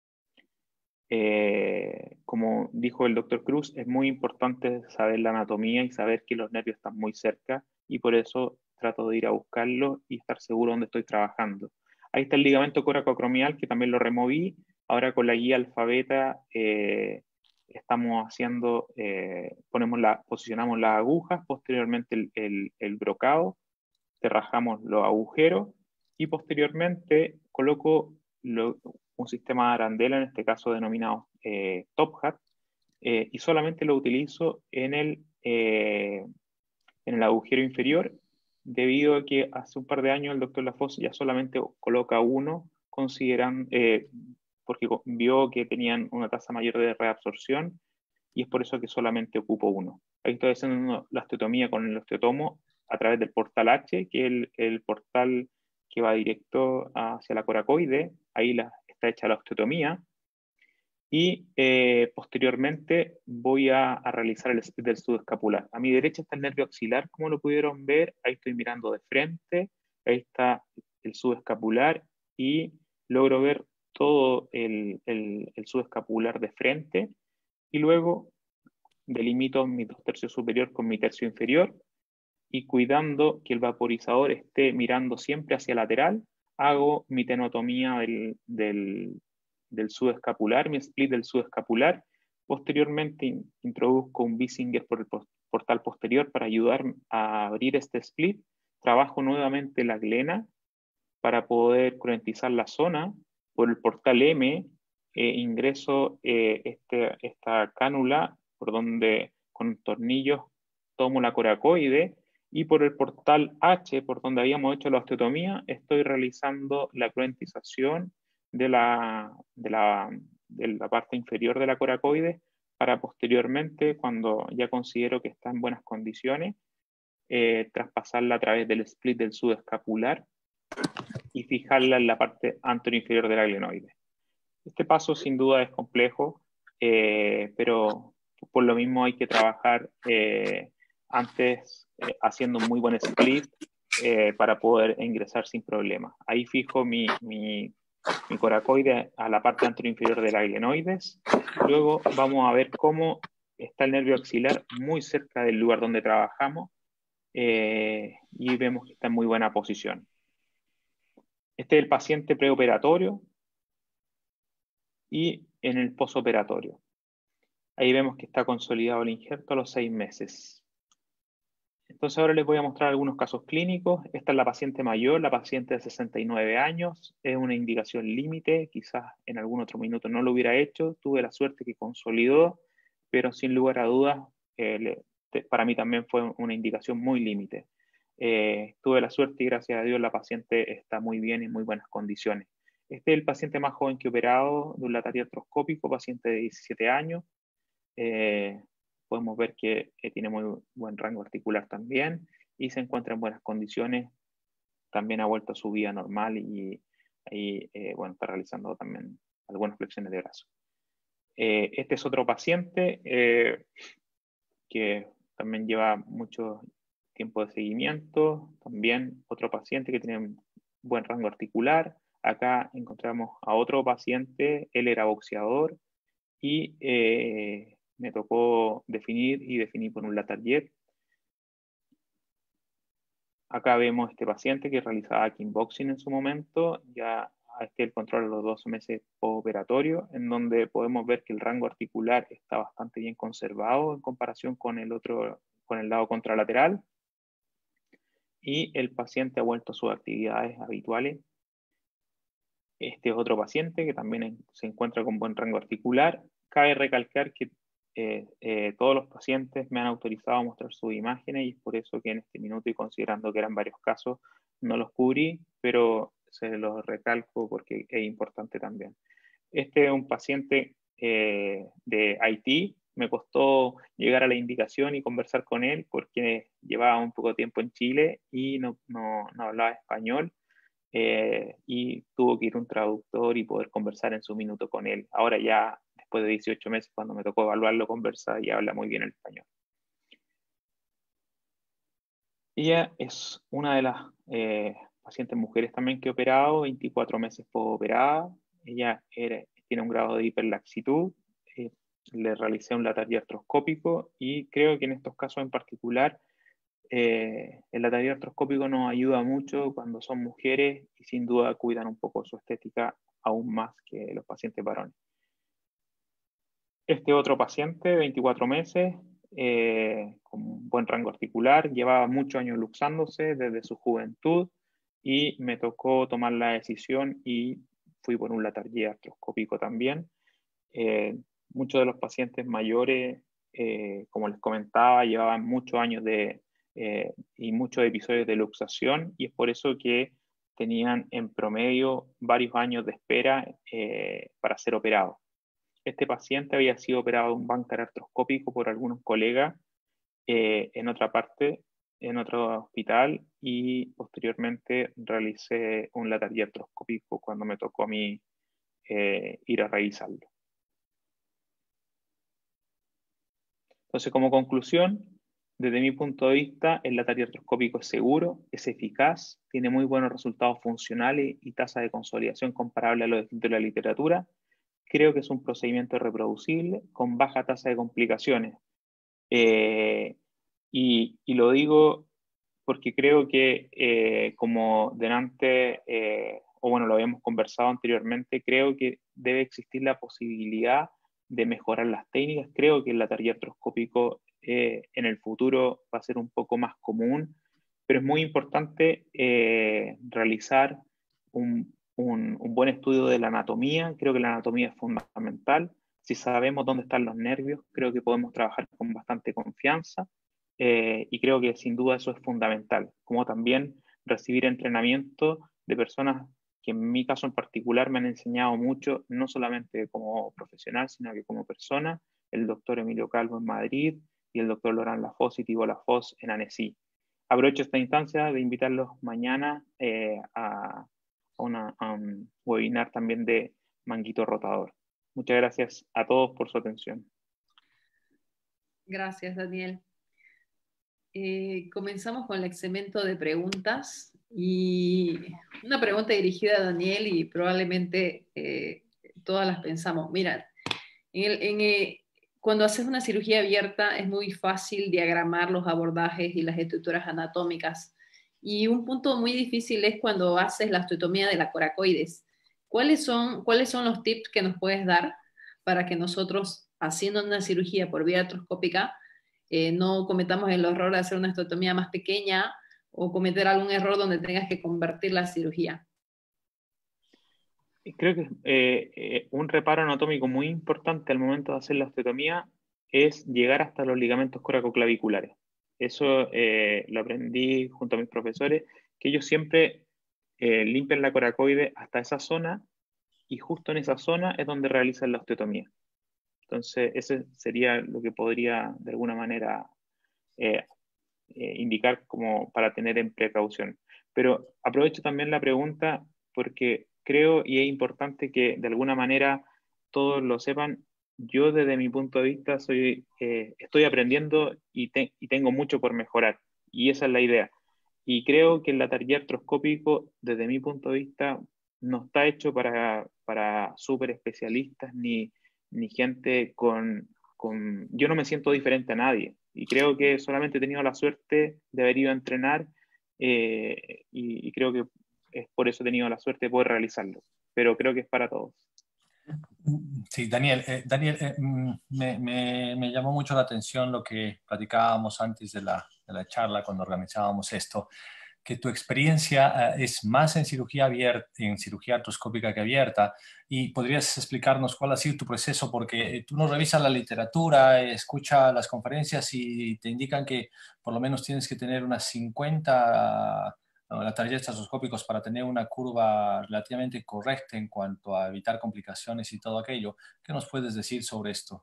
Eh, como dijo el doctor Cruz, es muy importante saber la anatomía y saber que los nervios están muy cerca, y por eso trato de ir a buscarlo y estar seguro dónde estoy trabajando. Ahí está el ligamento coracoacromial, que también lo removí. Ahora con la guía alfabeta eh, estamos haciendo, eh, ponemos la, posicionamos las agujas, posteriormente el, el, el brocado, cerrajamos los agujeros, y posteriormente coloco lo, un sistema de arandela, en este caso denominado eh, Top Hat, eh, y solamente lo utilizo en el, eh, en el agujero inferior, debido a que hace un par de años el doctor Lafosse ya solamente coloca uno, consideran, eh, porque vio que tenían una tasa mayor de reabsorción, y es por eso que solamente ocupo uno. Ahí estoy haciendo la osteotomía con el osteotomo a través del portal H, que es el, el portal que va directo hacia la coracoide. Ahí la, está hecha la osteotomía, y eh, posteriormente voy a, a realizar el del subescapular. A mi derecha está el nervio axilar, como lo pudieron ver. Ahí estoy mirando de frente, ahí está el subescapular, y logro ver todo el, el, el subescapular de frente, y luego delimito mi dos tercios superior con mi tercio inferior y cuidando que el vaporizador esté mirando siempre hacia lateral, hago mi tenotomía del, del, del subescapular, mi split del subescapular. Posteriormente in, introduzco un Bissinger por el portal posterior para ayudar a abrir este split. Trabajo nuevamente la glena para poder curentizar la zona. Por el portal M eh, ingreso eh, este, esta cánula por donde con tornillos tomo la coracoide, y por el portal H, por donde habíamos hecho la osteotomía, estoy realizando la curentización de la, de la, de la parte inferior de la coracoide para posteriormente, cuando ya considero que está en buenas condiciones, eh, traspasarla a través del split del subescapular y fijarla en la parte anteroinferior de la glenoide. Este paso sin duda es complejo, eh, pero por lo mismo hay que trabajar eh, antes eh, haciendo un muy buen split eh, para poder ingresar sin problema. Ahí fijo mi, mi, mi coracoide a la parte anteroinferior de la glenoides. Luego vamos a ver cómo está el nervio axilar muy cerca del lugar donde trabajamos eh, y vemos que está en muy buena posición. Este es el paciente preoperatorio y en el posoperatorio. Ahí vemos que está consolidado el injerto a los seis meses. Entonces ahora les voy a mostrar algunos casos clínicos. Esta es la paciente mayor, la paciente de sesenta y nueve años. Es una indicación límite, quizás en algún otro minuto no lo hubiera hecho. Tuve la suerte que consolidó, pero sin lugar a dudas, eh, le, te, para mí también fue una indicación muy límite. Eh, tuve la suerte y gracias a Dios la paciente está muy bien y en muy buenas condiciones. Este es el paciente más joven que he operado de un latario artroscópico, paciente de diecisiete años. Eh, podemos ver que, que tiene muy buen rango articular también y se encuentra en buenas condiciones. También ha vuelto a su vida normal y, y eh, bueno, está realizando también algunas flexiones de brazo. Eh, este es otro paciente eh, que también lleva mucho tiempo de seguimiento. También otro paciente que tiene buen rango articular. Acá encontramos a otro paciente, él era boxeador y eh, me tocó definir y definir por un Latarjet. Acá vemos este paciente que realizaba kickboxing en su momento, ya a este el control a los doce meses postoperatorio, en donde podemos ver que el rango articular está bastante bien conservado en comparación con el otro, con el lado contralateral, y el paciente ha vuelto a sus actividades habituales. Este es otro paciente que también en, se encuentra con buen rango articular. Cabe recalcar que eh, eh, todos los pacientes me han autorizado a mostrar sus imágenes y es por eso que en este minuto, y considerando que eran varios casos, no los cubrí, pero se los recalco porque es importante también. Este es un paciente eh, de Haití. Me costó llegar a la indicación y conversar con él porque llevaba un poco de tiempo en Chile y no, no, no hablaba español. Eh, y tuvo que ir un traductor y poder conversar en su minuto con él. Ahora ya, después de dieciocho meses, cuando me tocó evaluarlo, conversa y habla muy bien el español. Ella es una de las eh, pacientes mujeres también que he operado, veinticuatro meses postoperada. Ella era, tiene un grado de hiperlaxitud. Eh, le realicé un Latarjet artroscópico y creo que en estos casos en particular Eh, el Latarjet artroscópico nos ayuda mucho cuando son mujeres y sin duda cuidan un poco su estética aún más que los pacientes varones. Este otro paciente, veinticuatro meses, eh, con buen rango articular, llevaba muchos años luxándose desde su juventud y me tocó tomar la decisión y fui por un Latarjet artroscópico también. Eh, muchos de los pacientes mayores, eh, como les comentaba, llevaban muchos años de Eh, y muchos episodios de luxación, y es por eso que tenían en promedio varios años de espera eh, para ser operados. Este paciente había sido operado de un búnker artroscópico por algunos colegas eh, en otra parte, en otro hospital, y posteriormente realicé un Latarjet artroscópico cuando me tocó a mí eh, ir a revisarlo. Entonces, como conclusión, desde mi punto de vista, el Latarjet artroscópico es seguro, es eficaz, tiene muy buenos resultados funcionales y tasa de consolidación comparable a lo descrito en la literatura. Creo que es un procedimiento reproducible con baja tasa de complicaciones. Eh, y, y lo digo porque creo que, eh, como delante, eh, o bueno, lo habíamos conversado anteriormente, creo que debe existir la posibilidad de mejorar las técnicas. Creo que el lateral artroscópico eh, en el futuro va a ser un poco más común, pero es muy importante eh, realizar un, un, un buen estudio de la anatomía. Creo que la anatomía es fundamental. Si sabemos dónde están los nervios, creo que podemos trabajar con bastante confianza. Eh, y creo que sin duda eso es fundamental, como también recibir entrenamiento de personas que en mi caso en particular me han enseñado mucho, no solamente como profesional, sino que como persona, el doctor Emilio Calvo en Madrid y el doctor Laurent Lafosse y Thibaut Lafosse en Annecy. Aprovecho esta instancia de invitarlos mañana eh, a, una, a un webinar también de Manguito Rotador. Muchas gracias a todos por su atención. Gracias, Daniel. Eh, comenzamos con el segmento de preguntas y una pregunta dirigida a Daniel y probablemente eh, todas las pensamos. Mira, en el, en el, cuando haces una cirugía abierta es muy fácil diagramar los abordajes y las estructuras anatómicas, y un punto muy difícil es cuando haces la osteotomía de la coracoides. ¿Cuáles son, cuáles son los tips que nos puedes dar para que nosotros, haciendo una cirugía por vía artroscópica, Eh, no cometamos el error de hacer una osteotomía más pequeña o cometer algún error donde tengas que convertir la cirugía? Creo que eh, eh, un reparo anatómico muy importante al momento de hacer la osteotomía es llegar hasta los ligamentos coracoclaviculares. Eso eh, lo aprendí junto a mis profesores, que ellos siempre eh, limpian la coracoide hasta esa zona, y justo en esa zona es donde realizan la osteotomía. Entonces, ese sería lo que podría de alguna manera eh, eh, indicar como para tener en precaución. Pero aprovecho también la pregunta porque creo y es importante que de alguna manera todos lo sepan. Yo desde mi punto de vista soy, eh, estoy aprendiendo y, te, y tengo mucho por mejorar, y esa es la idea. Y creo que el lateral artroscópico, desde mi punto de vista, no está hecho para, para súper especialistas ni, ni gente con, con... Yo no me siento diferente a nadie, y creo que solamente he tenido la suerte de haber ido a entrenar eh, y, y creo que es por eso he tenido la suerte de poder realizarlo, pero creo que es para todos. Sí, Daniel, eh, Daniel eh, me, me, me llamó mucho la atención lo que platicábamos antes de la, de la charla cuando organizábamos esto, que tu experiencia eh, es más en cirugía abierta, en cirugía artroscópica que abierta, y podrías explicarnos cuál ha sido tu proceso, porque tú no revisas la literatura, escuchas las conferencias y te indican que por lo menos tienes que tener unas cincuenta laterales artroscópicos para tener una curva relativamente correcta en cuanto a evitar complicaciones y todo aquello. ¿Qué nos puedes decir sobre esto?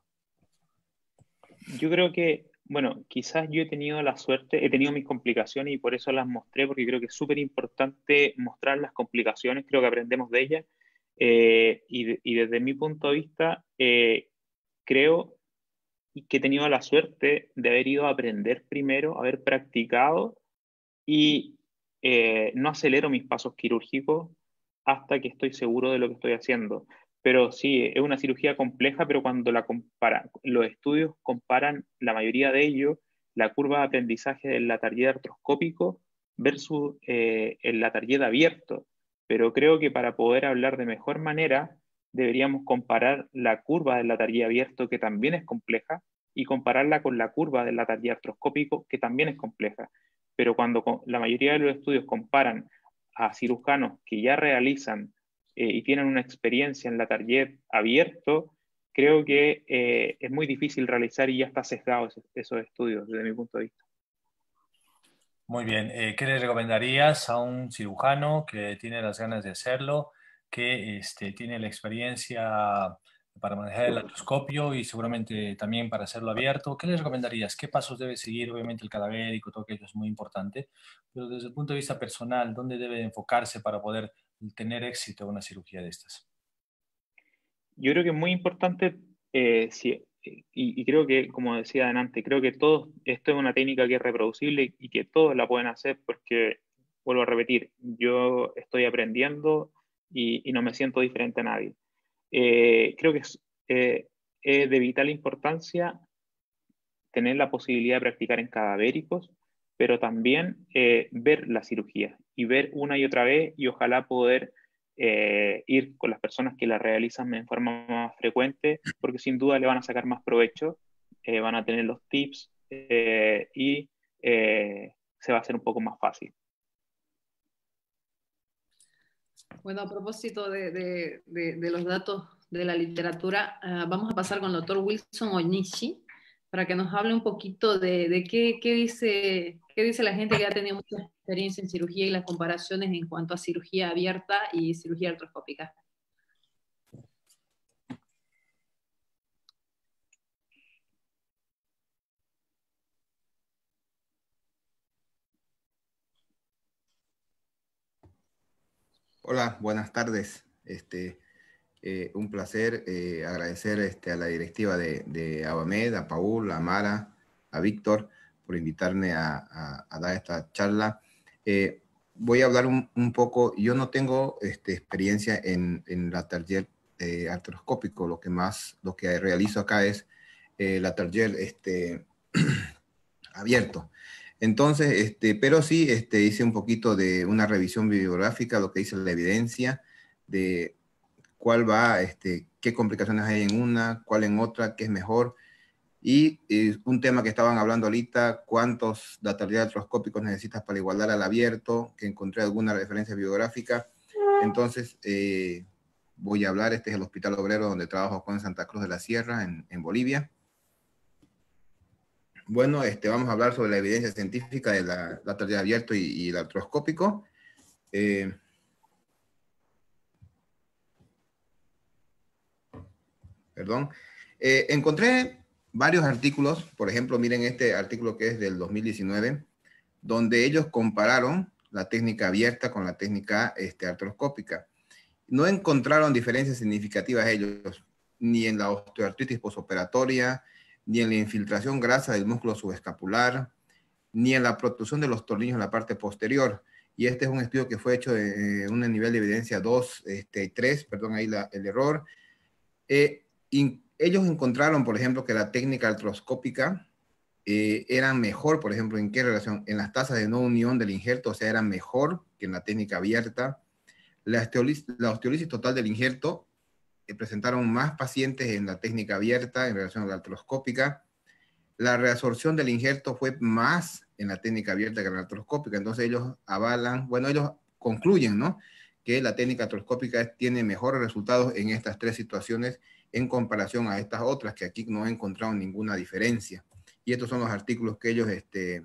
Yo creo que, bueno, quizás yo he tenido la suerte, he tenido mis complicaciones y por eso las mostré, porque creo que es súper importante mostrar las complicaciones, creo que aprendemos de ellas. Eh, y, de, y desde mi punto de vista, eh, creo que he tenido la suerte de haber ido a aprender primero, haber practicado, y eh, no acelero mis pasos quirúrgicos hasta que estoy seguro de lo que estoy haciendo. Pero sí, es una cirugía compleja, pero cuando la compara, los estudios comparan, la mayoría de ellos, la curva de aprendizaje del lateral artroscópico versus eh, el lateral abierto. Pero creo que para poder hablar de mejor manera, deberíamos comparar la curva del lateral abierto, que también es compleja, y compararla con la curva del lateral artroscópico, que también es compleja. Pero cuando la mayoría de los estudios comparan a cirujanos que ya realizan eh, y tienen una experiencia en lateral abierto, creo que eh, es muy difícil realizar y ya está sesgado esos, esos estudios desde mi punto de vista. Muy bien. Eh, ¿qué le recomendarías a un cirujano que tiene las ganas de hacerlo, que este, tiene la experiencia para manejar el artroscopio y seguramente también para hacerlo abierto? ¿Qué les recomendarías? ¿Qué pasos debe seguir? Obviamente el cadavérico, todo aquello es muy importante, pero desde el punto de vista personal, ¿dónde debe enfocarse para poder tener éxito en una cirugía de estas? Yo creo que es muy importante, eh, si, y, y creo que, como decía adelante, creo que todo, esto es una técnica que es reproducible y que todos la pueden hacer, porque, vuelvo a repetir, yo estoy aprendiendo y, y no me siento diferente a nadie. Eh, creo que es, eh, es de vital importancia tener la posibilidad de practicar en cadavéricos, pero también eh, ver la cirugía y ver una y otra vez y ojalá poder eh, ir con las personas que la realizan en forma más frecuente, porque sin duda le van a sacar más provecho, eh, van a tener los tips eh, y eh, se va a hacer un poco más fácil. Bueno, a propósito de, de, de, de los datos de la literatura, uh, vamos a pasar con el doctor Wilson Onishi para que nos hable un poquito de, de qué, qué, dice, qué dice la gente que ha tenido mucha experiencia en cirugía y las comparaciones en cuanto a cirugía abierta y cirugía artroscópica. Hola, buenas tardes. Este, eh, un placer eh, agradecer este, a la directiva de, de Abamed, a Paul, a Mara, a Víctor, por invitarme a, a, a dar esta charla. Eh, voy a hablar un, un poco, yo no tengo este, experiencia en, en la taller eh, artroscópico, lo que más, lo que realizo acá es eh, la taller este, abierto. Entonces, este, pero sí este, hice un poquito de una revisión bibliográfica, lo que dice la evidencia, de cuál va, este, qué complicaciones hay en una, cuál en otra, qué es mejor. Y eh, un tema que estaban hablando ahorita, cuántos datalidad artroscópicos necesitas para igualar al abierto, que encontré alguna referencia bibliográfica. Entonces, eh, voy a hablar, este es el Hospital Obrero donde trabajo con Santa Cruz de la Sierra, en, en Bolivia. Bueno, este, vamos a hablar sobre la evidencia científica de la lateral abierto y, y el artroscópico. Eh, perdón. Eh, encontré varios artículos, por ejemplo, miren este artículo que es del dos mil diecinueve, donde ellos compararon la técnica abierta con la técnica este, artroscópica. No encontraron diferencias significativas ellos, ni en la osteoartritis posoperatoria, ni en la infiltración grasa del músculo subescapular, ni en la protrusión de los tornillos en la parte posterior. Y este es un estudio que fue hecho en un nivel de evidencia dos, este, tres, perdón, ahí la, el error. Eh, in, ellos encontraron, por ejemplo, que la técnica artroscópica eh, era mejor, por ejemplo, ¿en qué relación? En las tasas de no unión del injerto, o sea, era mejor que en la técnica abierta. La osteolisis, la osteolisis total del injerto eh, presentaron más pacientes en la técnica abierta en relación a la artroscópica. La reabsorción del injerto fue más en la técnica abierta que en la artroscópica. Entonces ellos avalan, bueno, ellos concluyen, ¿no?, que la técnica artroscópica tiene mejores resultados en estas tres situaciones en comparación a estas otras, que aquí no he encontrado ninguna diferencia. Y estos son los artículos que ellos este,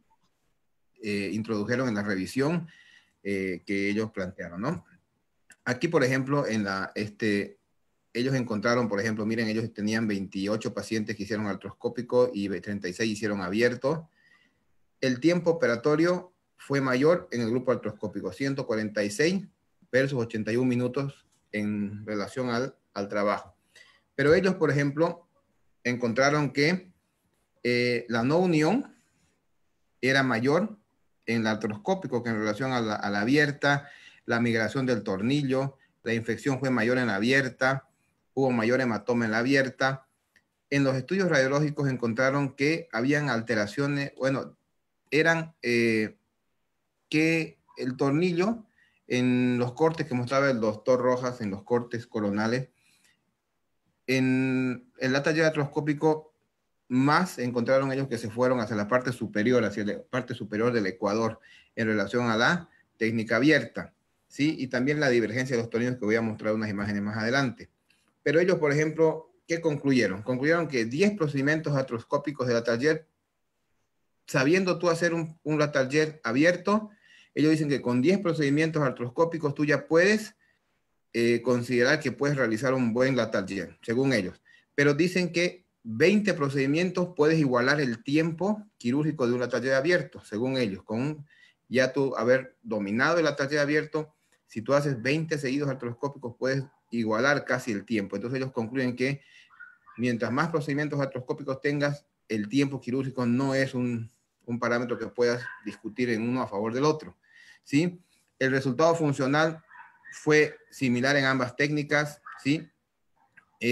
eh, introdujeron en la revisión eh, que ellos plantearon, ¿no? Aquí, por ejemplo, en la, este, ellos encontraron, por ejemplo, miren, ellos tenían veintiocho pacientes que hicieron artroscópico y treinta y seis hicieron abierto. El tiempo operatorio fue mayor en el grupo artroscópico, ciento cuarenta y seis versus ochenta y un minutos en relación al, al trabajo. Pero ellos, por ejemplo, encontraron que eh, la no unión era mayor en el artroscópico que en relación a la, a la abierta, la migración del tornillo, la infección fue mayor en la abierta, hubo mayor hematoma en la abierta. En los estudios radiológicos encontraron que habían alteraciones, bueno, eran eh, que el tornillo en los cortes que mostraba el doctor Rojas, en los cortes coronales, en el taller artroscópico más encontraron ellos que se fueron hacia la parte superior, hacia la parte superior del ecuador en relación a la técnica abierta, ¿sí? Y también la divergencia de los tornillos que voy a mostrar unas imágenes más adelante. Pero ellos, por ejemplo, ¿qué concluyeron? Concluyeron que diez procedimientos artroscópicos de la taller, sabiendo tú hacer un, un taller abierto, ellos dicen que con diez procedimientos artroscópicos tú ya puedes eh, considerar que puedes realizar un buen taller, según ellos. Pero dicen que veinte procedimientos puedes igualar el tiempo quirúrgico de un taller abierto, según ellos, con ya tú haber dominado el taller abierto. Si tú haces veinte seguidos artroscópicos, puedes igualar casi el tiempo. Entonces ellos concluyen que mientras más procedimientos artroscópicos tengas, el tiempo quirúrgico no es un, un parámetro que puedas discutir en uno a favor del otro, ¿sí? El resultado funcional fue similar en ambas técnicas, ¿sí? Eh,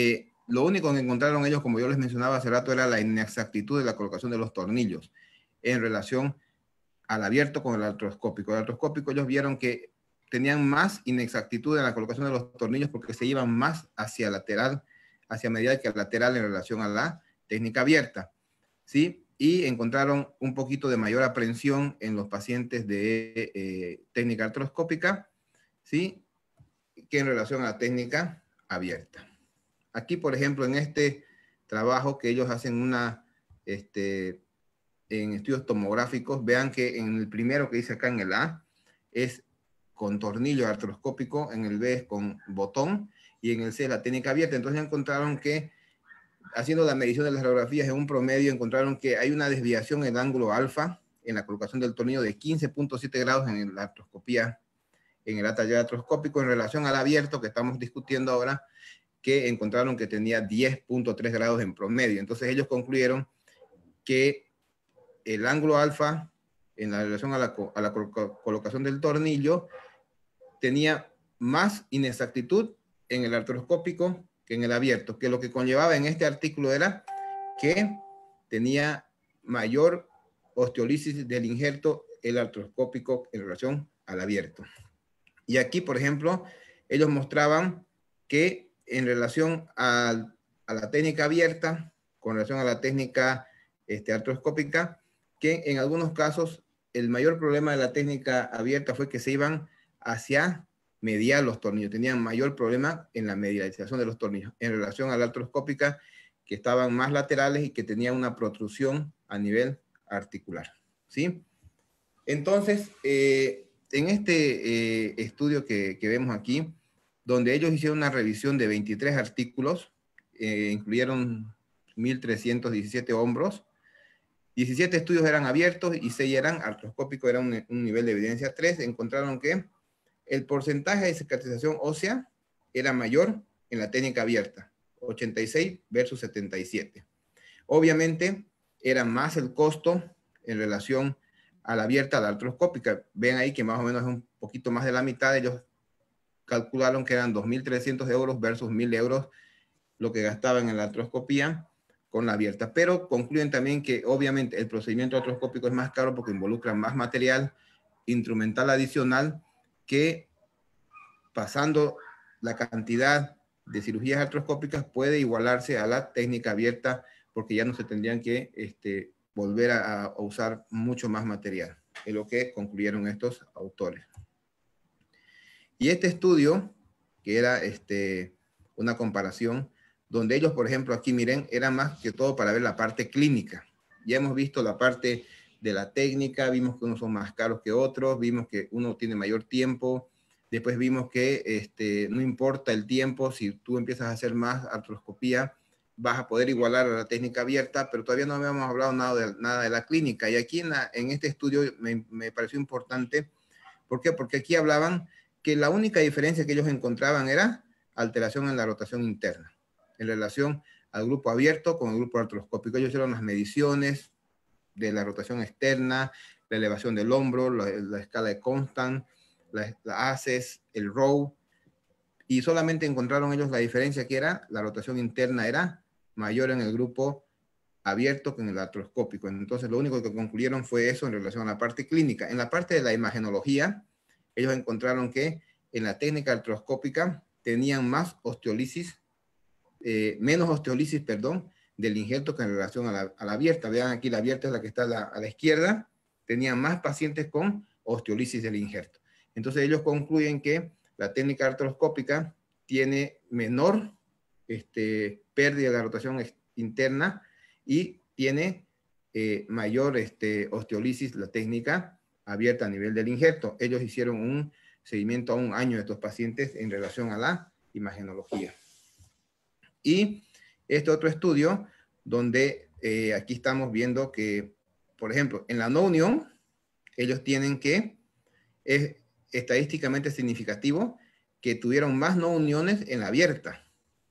lo único que encontraron ellos, como yo les mencionaba hace rato, era la inexactitud de la colocación de los tornillos en relación al abierto con el artroscópico. El artroscópico ellos vieron que tenían más inexactitud en la colocación de los tornillos porque se iban más hacia lateral, hacia medial que lateral en relación a la técnica abierta, ¿sí? Y encontraron un poquito de mayor aprehensión en los pacientes de eh, técnica artroscópica, ¿sí? Que en relación a la técnica abierta. Aquí, por ejemplo, en este trabajo que ellos hacen una, este, en estudios tomográficos, vean que en el primero que dice acá en el A es con tornillo artroscópico, en el B es con botón y en el C la técnica abierta. Entonces encontraron que, haciendo la medición de las radiografías en un promedio, encontraron que hay una desviación en el ángulo alfa en la colocación del tornillo de quince punto siete grados en la artroscopía, en el taller artroscópico en relación al abierto que estamos discutiendo ahora, que encontraron que tenía diez punto tres grados en promedio. Entonces ellos concluyeron que el ángulo alfa en la relación a la, a la colocación del tornillo tenía más inexactitud en el artroscópico que en el abierto, que lo que conllevaba en este artículo era que tenía mayor osteolisis del injerto el artroscópico en relación al abierto. Y aquí, por ejemplo, ellos mostraban que en relación a, a la técnica abierta, con relación a la técnica este, artroscópica, que en algunos casos el mayor problema de la técnica abierta fue que se iban hacia medial los tornillos, tenían mayor problema en la medialización de los tornillos, en relación a la artroscópica, que estaban más laterales y que tenían una protrusión a nivel articular, ¿sí? Entonces, eh, en este eh, estudio que, que vemos aquí, donde ellos hicieron una revisión de veintitrés artículos, eh, incluyeron mil trescientos diecisiete hombros, diecisiete estudios eran abiertos y seis eran artroscópicos, era un, un nivel de evidencia tres, encontraron que el porcentaje de cicatrización ósea era mayor en la técnica abierta, ochenta y seis versus setenta y siete. Obviamente, era más el costo en relación a la abierta, a la artroscópica. Ven ahí que más o menos es un poquito más de la mitad. Ellos calcularon que eran dos mil trescientos euros versus mil euros lo que gastaban en la artroscopía con la abierta. Pero concluyen también que obviamente el procedimiento artroscópico es más caro porque involucra más material instrumental adicional que pasando la cantidad de cirugías artroscópicas puede igualarse a la técnica abierta porque ya no se tendrían que este, volver a, a usar mucho más material. Es lo que concluyeron estos autores. Y este estudio, que era este, una comparación, donde ellos, por ejemplo, aquí miren, era más que todo para ver la parte clínica. Ya hemos visto la parte de la técnica, vimos que unos son más caros que otros, vimos que uno tiene mayor tiempo, después vimos que este, no importa el tiempo, si tú empiezas a hacer más artroscopía, vas a poder igualar a la técnica abierta, pero todavía no habíamos hablado nada de, nada de la clínica. Y aquí en, la, en este estudio me, me pareció importante. ¿Por qué? Porque aquí hablaban que la única diferencia que ellos encontraban era alteración en la rotación interna, en relación al grupo abierto con el grupo artroscópico. Ellos hicieron las mediciones de la rotación externa, la elevación del hombro, la, la escala de Constant, la, la A C E S, el R O W, y solamente encontraron ellos la diferencia que era, la rotación interna era mayor en el grupo abierto que en el artroscópico. Entonces, lo único que concluyeron fue eso en relación a la parte clínica. En la parte de la imagenología, ellos encontraron que en la técnica artroscópica tenían más osteolisis, eh, menos osteolisis, perdón, del injerto que en relación a la, a la abierta. Vean aquí, la abierta es la que está a la, a la izquierda. Tenían más pacientes con osteolisis del injerto. Entonces, ellos concluyen que la técnica artroscópica tiene menor este, pérdida de la rotación interna y tiene eh, mayor este, osteolisis, la técnica abierta a nivel del injerto. Ellos hicieron un seguimiento a un año de estos pacientes en relación a la imagenología. Y este otro estudio, donde eh, aquí estamos viendo que, por ejemplo, en la no unión, ellos tienen que, es estadísticamente significativo, que tuvieron más no uniones en la abierta.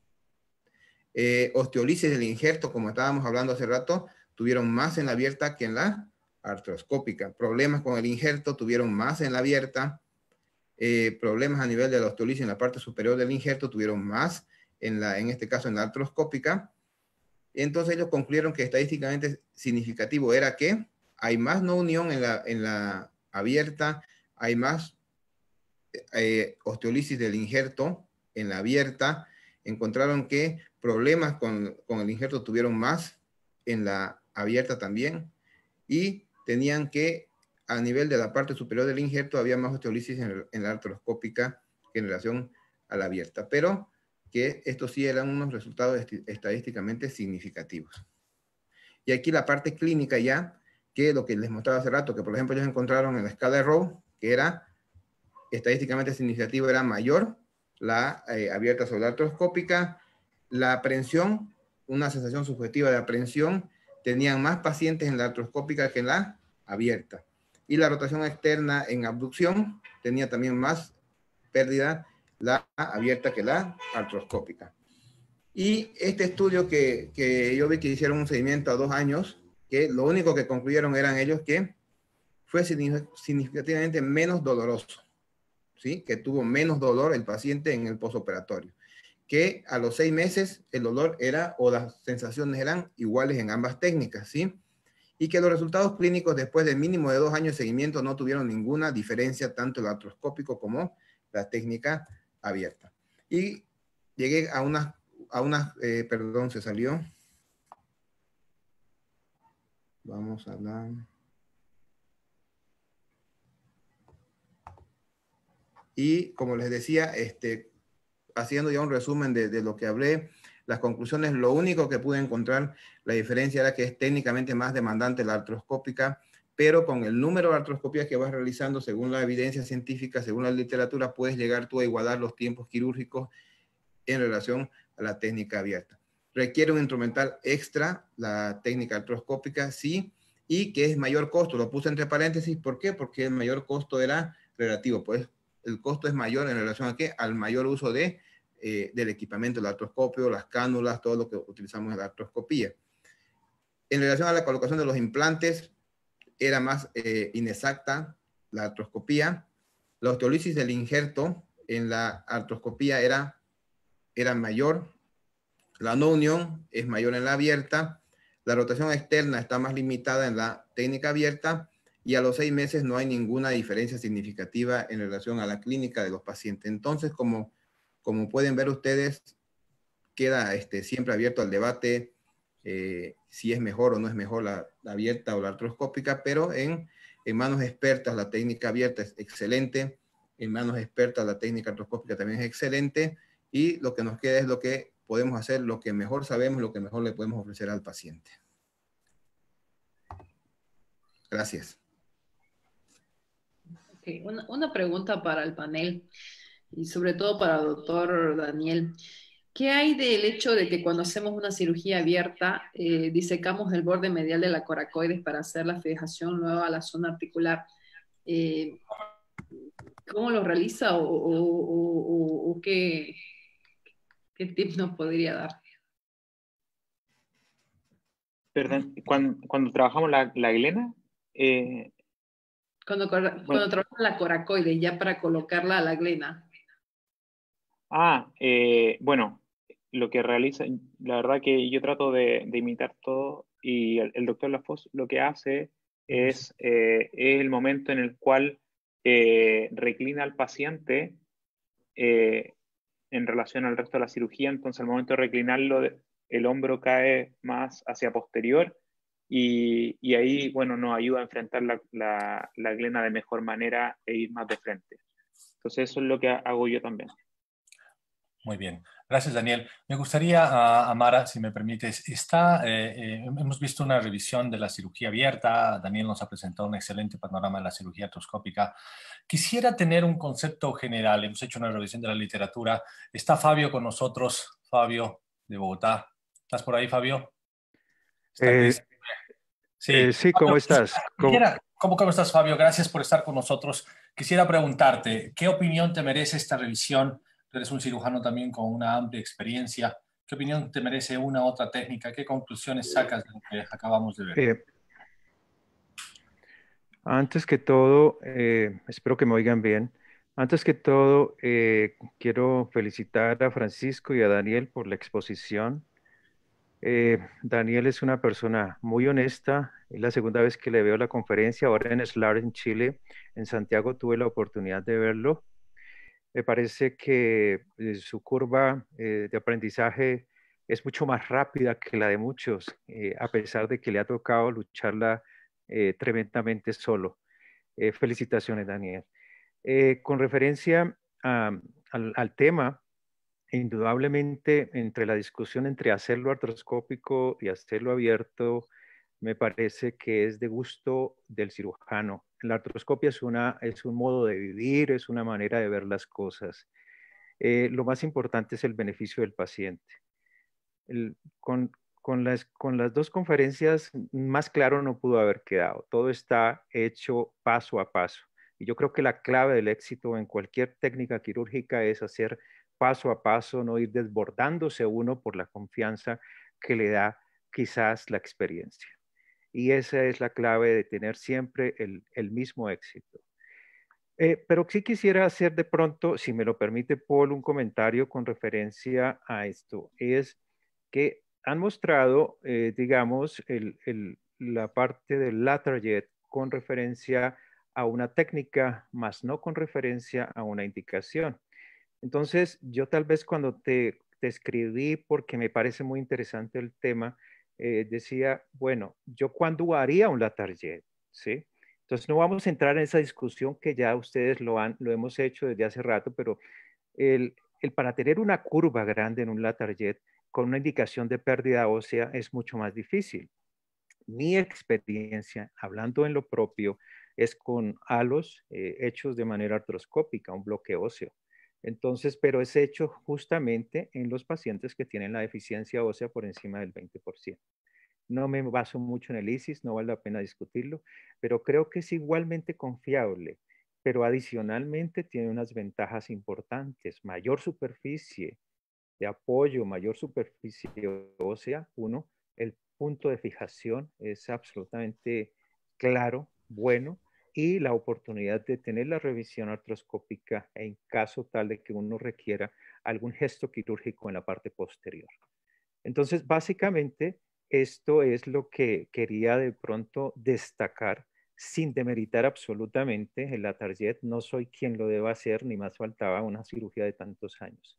Eh, osteolisis del injerto, como estábamos hablando hace rato, tuvieron más en la abierta que en la artroscópica. Problemas con el injerto tuvieron más en la abierta. Eh, problemas a nivel de la osteolisis en la parte superior del injerto tuvieron más en, la, en este caso en la artroscópica. Entonces ellos concluyeron que estadísticamente significativo era que hay más no unión en la, en la abierta, hay más eh, osteolisis del injerto en la abierta. Encontraron que problemas con, con el injerto tuvieron más en la abierta también, y tenían que a nivel de la parte superior del injerto había más osteolisis en, en la artroscópica que en relación a la abierta, pero que estos sí eran unos resultados estadísticamente significativos. Y aquí la parte clínica ya, que lo que les mostraba hace rato, que por ejemplo ellos encontraron en la escala de Rowe, que era estadísticamente significativo, era mayor la eh, abierta sobre la artroscópica. La aprehensión, una sensación subjetiva de aprehensión, tenían más pacientes en la artroscópica que en la abierta. Y la rotación externa en abducción tenía también más pérdida la abierta que la artroscópica. Y este estudio que, que yo vi que hicieron un seguimiento a dos años, que lo único que concluyeron eran ellos que fue significativamente menos doloroso, ¿sí? Que tuvo menos dolor el paciente en el postoperatorio, que a los seis meses el dolor era, o las sensaciones eran iguales en ambas técnicas, ¿sí? Y que los resultados clínicos después de mínimo de dos años de seguimiento no tuvieron ninguna diferencia, tanto el artroscópico como la técnica abierta. Y llegué a unas, a unas eh, perdón, se salió. Vamos a hablar. Y como les decía, este, haciendo ya un resumen de, de lo que hablé, las conclusiones, lo único que pude encontrar, la diferencia era que es técnicamente más demandante la artroscópica, pero con el número de artroscopías que vas realizando, según la evidencia científica, según la literatura, puedes llegar tú a igualar los tiempos quirúrgicos en relación a la técnica abierta. Requiere un instrumental extra, la técnica artroscópica, sí, y que es mayor costo. Lo puse entre paréntesis, ¿por qué? Porque el mayor costo era relativo, pues el costo es mayor en relación a qué? Al mayor uso de, eh, del equipamiento, el artroscopio, las cánulas, todo lo que utilizamos en la artroscopía. En relación a la colocación de los implantes, era más eh, inexacta la artroscopía. La osteolisis del injerto en la artroscopía era, era mayor. La no unión es mayor en la abierta. La rotación externa está más limitada en la técnica abierta. Y a los seis meses no hay ninguna diferencia significativa en relación a la clínica de los pacientes. Entonces, como, como pueden ver ustedes, queda este, siempre abierto al debate eh, si es mejor o no es mejor la, la abierta o la artroscópica, pero en, en manos expertas la técnica abierta es excelente, en manos expertas la técnica artroscópica también es excelente, y lo que nos queda es lo que podemos hacer, lo que mejor sabemos, lo que mejor le podemos ofrecer al paciente. Gracias. Okay. Una, una pregunta para el panel y sobre todo para el doctor Daniel. ¿Qué hay del hecho de que cuando hacemos una cirugía abierta eh, disecamos el borde medial de la coracoides para hacer la fijación nueva a la zona articular? Eh, ¿Cómo lo realiza o, o, o, o, o qué, qué tip nos podría dar? Perdón, cuando, cuando trabajamos la, la glena, eh, Cuando, cuando bueno, trabaja la coracoides, ya para colocarla a la glena. ah, eh, bueno, lo que realiza, la verdad que yo trato de, de imitar todo, y el, el doctor Lafosse lo que hace es, eh, es el momento en el cual eh, reclina al paciente eh, en relación al resto de la cirugía. Entonces al momento de reclinarlo, el hombro cae más hacia posterior, y, y ahí, bueno, nos ayuda a enfrentar la, la, la glena de mejor manera e ir más de frente. Entonces eso es lo que hago yo también. Muy bien. Gracias, Daniel. Me gustaría, uh, Amara, si me permites, está, eh, eh, hemos visto una revisión de la cirugía abierta. Daniel nos ha presentado un excelente panorama de la cirugía artroscópica. Quisiera tener un concepto general. Hemos hecho una revisión de la literatura. Está Fabio con nosotros. Fabio, de Bogotá. ¿Estás por ahí, Fabio? Eh, sí, eh, sí, Fabio, ¿cómo estás? Quisiera, ¿cómo, ¿Cómo estás, Fabio? Gracias por estar con nosotros. Quisiera preguntarte, ¿qué opinión te merece esta revisión? Tú eres un cirujano también con una amplia experiencia. ¿Qué opinión te merece una u otra técnica? ¿Qué conclusiones sacas de lo que acabamos de ver? Eh, antes que todo, eh, espero que me oigan bien. Antes que todo, eh, quiero felicitar a Francisco y a Daniel por la exposición. Eh, Daniel es una persona muy honesta. Es la segunda vez que le veo la conferencia, ahora en SLAR en Chile. En Santiago tuve la oportunidad de verlo. Me parece que eh, su curva eh, de aprendizaje es mucho más rápida que la de muchos, eh, a pesar de que le ha tocado lucharla eh, tremendamente solo. Eh, felicitaciones, Daniel. Eh, con referencia a- al, al tema, indudablemente entre la discusión entre hacerlo artroscópico y hacerlo abierto, me parece que es de gusto del cirujano. La artroscopia es, una, es un modo de vivir, es una manera de ver las cosas. Eh, lo más importante es el beneficio del paciente. El- con, con, las, con las dos conferencias, más claro no pudo haber quedado. Todo está hecho paso a paso. Y yo creo que la clave del éxito en cualquier técnica quirúrgica es hacer paso a paso, no ir desbordándose uno por la confianza que le da quizás la experiencia. Y esa es la clave de tener siempre el, el mismo éxito. Eh, pero sí quisiera hacer de pronto, si me lo permite, Paul, un comentario con referencia a esto. Es que han mostrado, eh, digamos, el, el, la parte del lateral jet con referencia a una técnica, más no con referencia a una indicación. Entonces, yo tal vez cuando te, te escribí, porque me parece muy interesante el tema, eh, decía, bueno, ¿yo cuándo haría un lateral jet? ¿Sí? Entonces, no vamos a entrar en esa discusión que ya ustedes lo, han, lo hemos hecho desde hace rato, pero el, el para tener una curva grande en un lateral jet con una indicación de pérdida ósea es mucho más difícil. Mi experiencia, hablando en lo propio, es con halos eh, hechos de manera artroscópica, un bloque óseo. Entonces, pero es hecho justamente en los pacientes que tienen la deficiencia ósea por encima del veinte por ciento. No me baso mucho en el I S I S, no vale la pena discutirlo, pero creo que es igualmente confiable, pero adicionalmente tiene unas ventajas importantes, mayor superficie de apoyo, mayor superficie ósea, uno, el punto de fijación es absolutamente claro, bueno, y la oportunidad de tener la revisión artroscópica en caso tal de que uno requiera algún gesto quirúrgico en la parte posterior. Entonces, básicamente, esto es lo que quería de pronto destacar sin demeritar absolutamente el lateral jet. No soy quien lo deba hacer, ni más faltaba una cirugía de tantos años.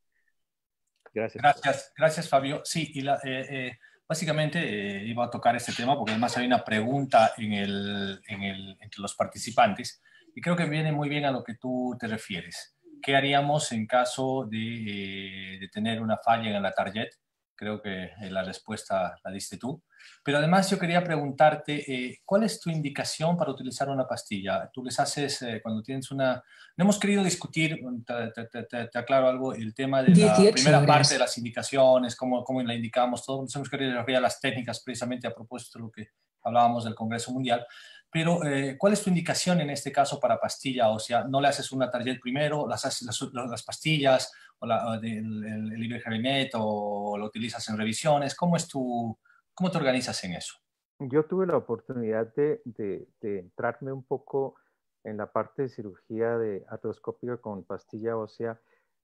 Gracias. Gracias, gracias Fabio. Sí, y la, eh, eh, básicamente eh, iba a tocar este tema porque además hay una pregunta en el, en el, entre los participantes y creo que viene muy bien a lo que tú te refieres. ¿Qué haríamos en caso de, eh, de tener una falla en la target? Creo que eh, la respuesta la diste tú. Pero además yo quería preguntarte, eh, ¿cuál es tu indicación para utilizar una pastilla? Tú les haces eh, cuando tienes una... No hemos querido discutir, te, te, te, te aclaro algo, el tema de la primera horas. parte de las indicaciones, cómo, cómo la indicamos, todo. Nos hemos querido referir a las técnicas precisamente a propósito de lo que hablábamos del Congreso Mundial. Pero, eh, ¿cuál es tu indicación en este caso para pastilla? O sea, ¿no le haces una target primero, las, haces, las, las pastillas, o la, el, el, el Iberjerimet, o lo utilizas en revisiones? ¿Cómo es tu... ¿Cómo te organizas en eso? Yo tuve la oportunidad de, de, de entrarme un poco en la parte de cirugía de artroscópica con pastilla ósea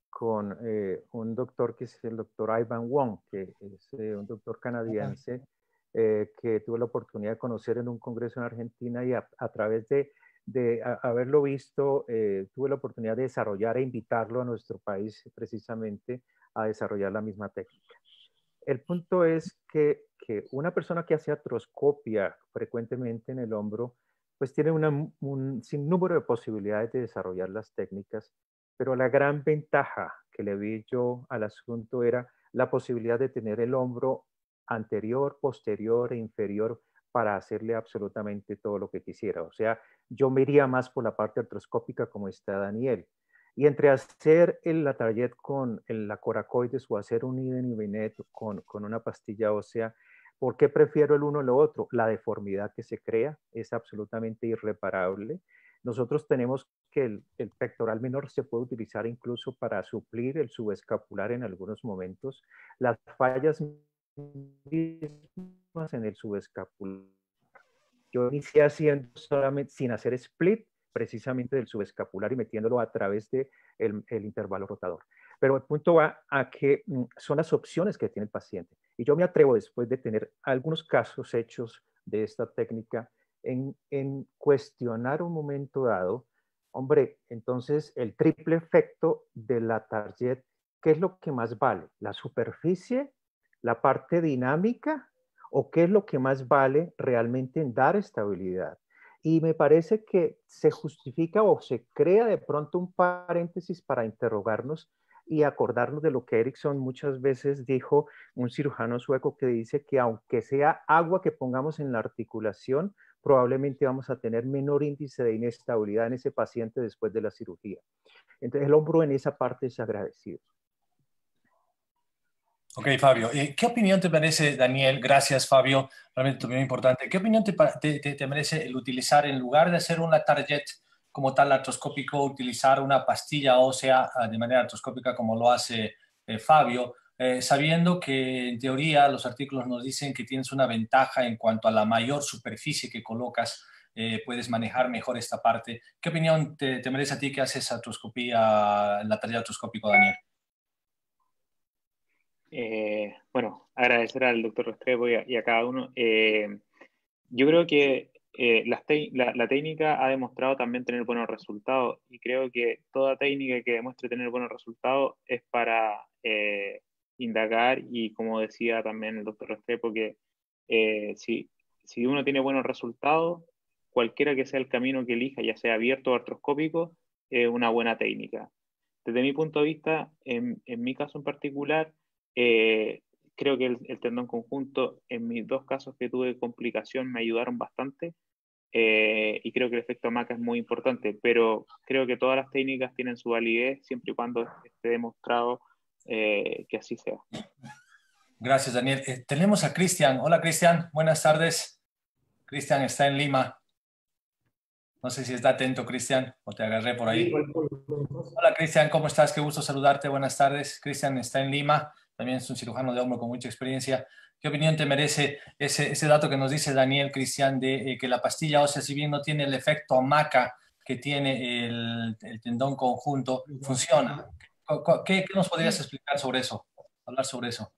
con eh, un doctor que es el doctor Ivan Wong, que es eh, un doctor canadiense eh, que tuve la oportunidad de conocer en un congreso en Argentina y a, a través de, de a, haberlo visto, eh, tuve la oportunidad de desarrollar e invitarlo a nuestro país precisamente a desarrollar la misma técnica. El punto es que, que una persona que hace artroscopia frecuentemente en el hombro, pues tiene una, un sinnúmero de posibilidades de desarrollar las técnicas, pero la gran ventaja que le vi yo al asunto era la posibilidad de tener el hombro anterior, posterior e inferior para hacerle absolutamente todo lo que quisiera. O sea, yo me iría más por la parte artroscópica como está Daniel. Y entre hacer el lateral jet con el, la coracoides o hacer un Iden con, con una pastilla ósea, ¿por qué prefiero el uno o lo otro? La deformidad que se crea es absolutamente irreparable. Nosotros tenemos que el, el pectoral menor se puede utilizar incluso para suplir el subescapular en algunos momentos. Las fallas mismas en el subescapular. Yo inicié haciendo solamente sin hacer split, precisamente del subescapular y metiéndolo a través del de el intervalo rotador. Pero el punto va a que mm, son las opciones que tiene el paciente. Y yo me atrevo, después de tener algunos casos hechos de esta técnica, en, en cuestionar un momento dado, hombre, entonces el triple efecto de la target, ¿qué es lo que más vale? ¿La superficie? ¿La parte dinámica? ¿O qué es lo que más vale realmente en dar estabilidad? Y me parece que se justifica o se crea de pronto un paréntesis para interrogarnos y acordarnos de lo que Erickson muchas veces dijo, un cirujano sueco, que dice que aunque sea agua que pongamos en la articulación, probablemente vamos a tener menor índice de inestabilidad en ese paciente después de la cirugía. Entonces el hombro en esa parte es agradecido. Ok, Fabio. Eh, ¿Qué opinión te merece, Daniel? Gracias, Fabio. Realmente tu opinión importante. ¿Qué opinión te, te, te merece el utilizar, en lugar de hacer una target como tal artroscópico, utilizar una pastilla ósea de manera artroscópica como lo hace eh, Fabio, eh, sabiendo que en teoría los artículos nos dicen que tienes una ventaja en cuanto a la mayor superficie que colocas, eh, puedes manejar mejor esta parte? ¿Qué opinión te, te merece a ti que haces artroscopía, la target artroscópico, Daniel? Eh, bueno, agradecer al doctor Restrepo y a, y a cada uno. Eh, yo creo que eh, la, la, la técnica ha demostrado también tener buenos resultados, y creo que toda técnica que demuestre tener buenos resultados es para eh, indagar, y como decía también el doctor Restrepo, que eh, si, si uno tiene buenos resultados, cualquiera que sea el camino que elija, ya sea abierto o artroscópico, es una buena técnica. Desde mi punto de vista, en, en mi caso en particular, Eh, creo que el, el tendón conjunto, en mis dos casos que tuve complicación, me ayudaron bastante, eh, y creo que el efecto hamaca es muy importante, pero creo que todas las técnicas tienen su validez siempre y cuando esté demostrado eh, que así sea. Gracias, Daniel. Eh, tenemos a Cristian. Hola, Cristian. Buenas tardes. Cristian está en Lima. No sé si está atento, Cristian, o te agarré por ahí. Hola, Cristian. ¿Cómo estás? Qué gusto saludarte. Buenas tardes. Cristian está en Lima. También es un cirujano de hombro con mucha experiencia. ¿Qué opinión te merece ese, ese dato que nos dice Daniel, Cristian, de eh, que la pastilla ósea, si bien no tiene el efecto hamaca que tiene el, el tendón conjunto, funciona? ¿Qué, ¿Qué nos podrías explicar sobre eso? Hablar sobre eso.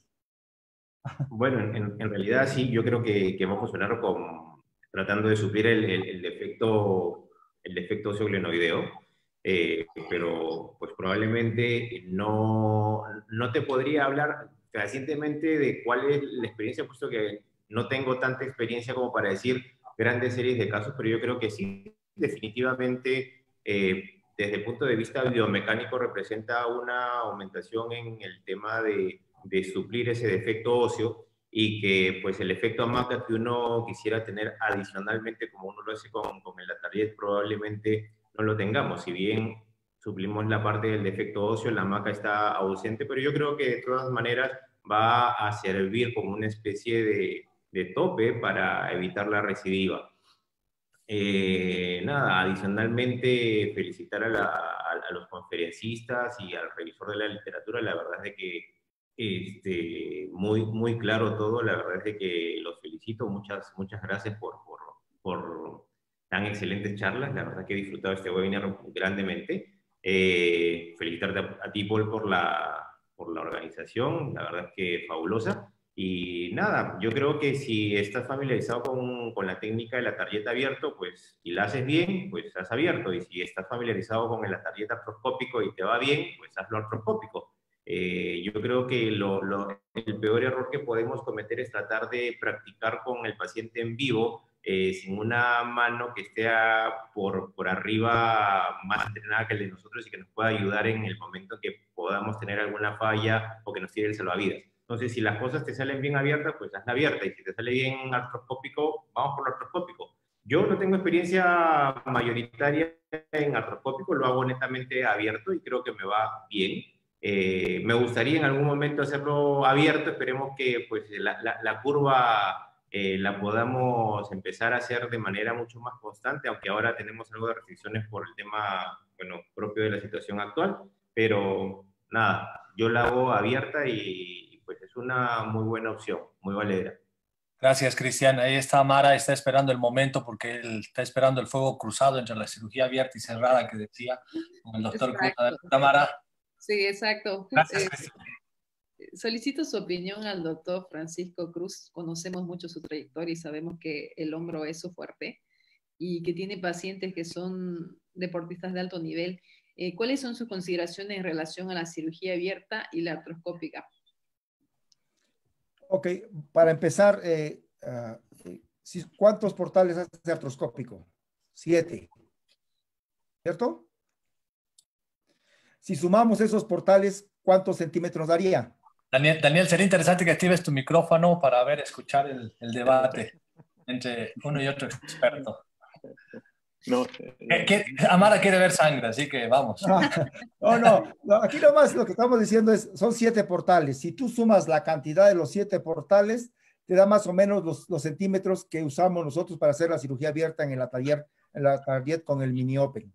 Bueno, en, en realidad sí, yo creo que, que va a funcionar con, tratando de suplir el, el, el defecto, el defecto óseo glenoideo. Eh, pero pues probablemente no, no te podría hablar fehacientemente de cuál es la experiencia, puesto que no tengo tanta experiencia como para decir grandes series de casos, pero yo creo que sí, definitivamente, eh, desde el punto de vista biomecánico, representa una aumentación en el tema de, de suplir ese defecto óseo, y que pues el efecto hamaca que uno quisiera tener adicionalmente, como uno lo hace con, con el Atariet, probablemente no lo tengamos. Si bien suplimos la parte del defecto óseo, la hamaca está ausente, pero yo creo que de todas maneras va a servir como una especie de, de tope para evitar la recidiva. Eh, nada, adicionalmente felicitar a, la, a, a los conferencistas y al revisor de la literatura. La verdad es de que este, muy, muy claro todo. La verdad es de que los felicito. Muchas, muchas gracias por, por, por tan excelentes charlas. La verdad que he disfrutado este webinar grandemente. Eh, felicitarte a, a ti, Paul, por la, por la organización. La verdad es que fabulosa. Y nada, yo creo que si estás familiarizado con, con la técnica de la tarjeta abierto, pues si la haces bien, pues has abierto. Y si estás familiarizado con la tarjeta artroscópico y te va bien, pues hazlo artroscópico. Eh, yo creo que lo, lo, el peor error que podemos cometer es tratar de practicar con el paciente en vivo, eh, sin una mano que esté a, por, por arriba más entrenada que el de nosotros y que nos pueda ayudar en el momento que podamos tener alguna falla o que nos tire el salvavidas. Entonces, si las cosas te salen bien abiertas, pues hazla abierta. Y si te sale bien artroscópico, vamos por lo artroscópico. Yo no tengo experiencia mayoritaria en artroscópico, lo hago netamente abierto y creo que me va bien. Eh, me gustaría en algún momento hacerlo abierto. Esperemos que pues, la, la, la curva eh, la podamos empezar a hacer de manera mucho más constante, aunque ahora tenemos algo de restricciones por el tema, bueno, propio de la situación actual. Pero nada, yo la hago abierta y pues es una muy buena opción, muy valedera. Gracias, Cristian. Ahí está Mara, está esperando el momento porque él está esperando el fuego cruzado entre la cirugía abierta y cerrada que decía con el doctor Cruz. Mara. Sí, exacto. Gracias, eh, Cristian. Solicito su opinión al doctor Francisco Cruz. Conocemos mucho su trayectoria y sabemos que el hombro es su fuerte y que tiene pacientes que son deportistas de alto nivel. Eh, ¿Cuáles son sus consideraciones en relación a la cirugía abierta y la artroscópica? Ok, para empezar, eh, uh, ¿cuántos portales hace artroscópico? Siete. ¿Cierto? Si sumamos esos portales, ¿cuántos centímetros daría? Daniel, Daniel, sería interesante que actives tu micrófono para ver, escuchar el, el debate entre uno y otro experto. No, eh, ¿Qué? Amara quiere ver sangre, así que vamos. Ah, no, no, no, aquí nomás lo que estamos diciendo es, son siete portales. Si tú sumas la cantidad de los siete portales, te da más o menos los, los centímetros que usamos nosotros para hacer la cirugía abierta en el atelier, en la atelier con el mini open.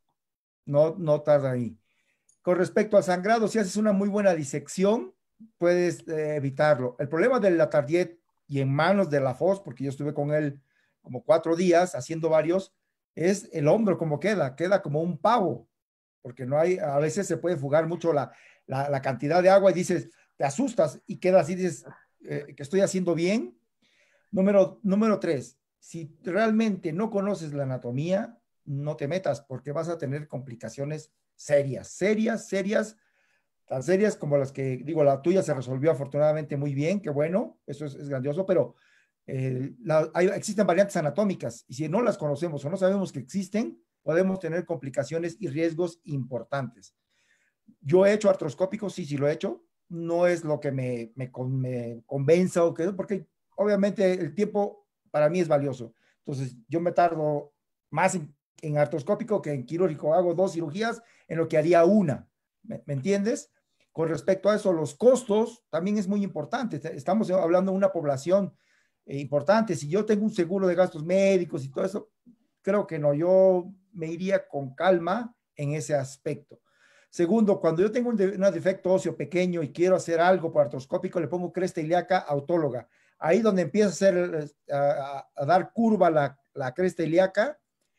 No, no tarda ahí. Con respecto al sangrado, si haces una muy buena disección, puedes eh, evitarlo. El problema del Latardiet y en manos de la F O S, porque yo estuve con él como cuatro días haciendo varios, es el hombro como queda, queda como un pavo, porque no hay, a veces se puede fugar mucho la, la, la cantidad de agua y dices, te asustas y queda así, dices, eh, que estoy haciendo bien. Número, número tres, si realmente no conoces la anatomía, no te metas porque vas a tener complicaciones serias, serias, serias, tan serias como las que, digo, la tuya se resolvió afortunadamente muy bien, qué bueno, eso es, es grandioso, pero eh, la, hay, existen variantes anatómicas y si no las conocemos o no sabemos que existen, podemos tener complicaciones y riesgos importantes. Yo he hecho artroscópicos, sí, sí lo he hecho, no es lo que me, me, me convenza o que, porque obviamente el tiempo para mí es valioso, entonces yo me tardo más en, en artroscópico que en quirúrgico, hago dos cirugías en lo que haría una, ¿me, me entiendes? Con respecto a eso, los costos también es muy importante, estamos hablando de una población eh, importante, si yo tengo un seguro de gastos médicos y todo eso, creo que no, yo me iría con calma en ese aspecto. Segundo, cuando yo tengo un, de, un defecto óseo pequeño y quiero hacer algo por artroscópico, le pongo cresta ilíaca autóloga. Ahí donde empieza a, hacer, a, a dar curva la, la cresta ilíaca,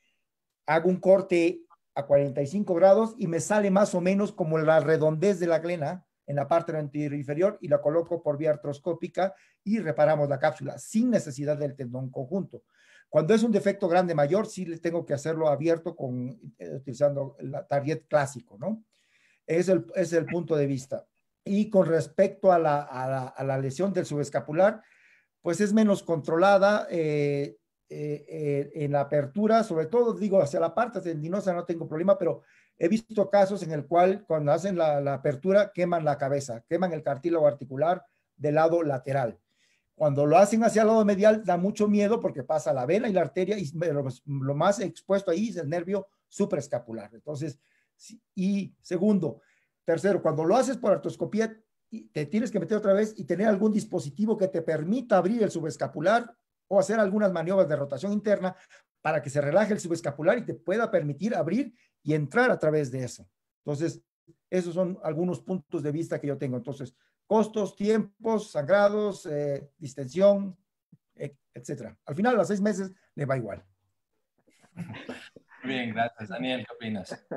hago un corte a cuarenta y cinco grados y me sale más o menos como la redondez de la glena en la parte anterior inferior y la coloco por vía artroscópica y reparamos la cápsula sin necesidad del tendón conjunto. Cuando es un defecto grande mayor, sí le tengo que hacerlo abierto con, eh, utilizando el Target clásico, ¿no? Es el, es el punto de vista. Y con respecto a la, a la, a la lesión del subescapular, pues es menos controlada eh, eh, eh, en la apertura, sobre todo, digo, hacia la parte tendinosa no tengo problema, pero he visto casos en el cual cuando hacen la, la apertura queman la cabeza, queman el cartílago articular del lado lateral. Cuando lo hacen hacia el lado medial da mucho miedo porque pasa la vena y la arteria y lo, lo más expuesto ahí es el nervio supraescapular. Entonces, y segundo, tercero, cuando lo haces por artroscopía, te tienes que meter otra vez y tener algún dispositivo que te permita abrir el subescapular o hacer algunas maniobras de rotación interna para que se relaje el subescapular y te pueda permitir abrir y entrar a través de eso. Entonces, esos son algunos puntos de vista que yo tengo. Entonces, costos, tiempos, sangrados, eh, distensión, eh, etcétera. Al final, a los seis meses le va igual. Bien, gracias. Daniel, ¿qué opinas?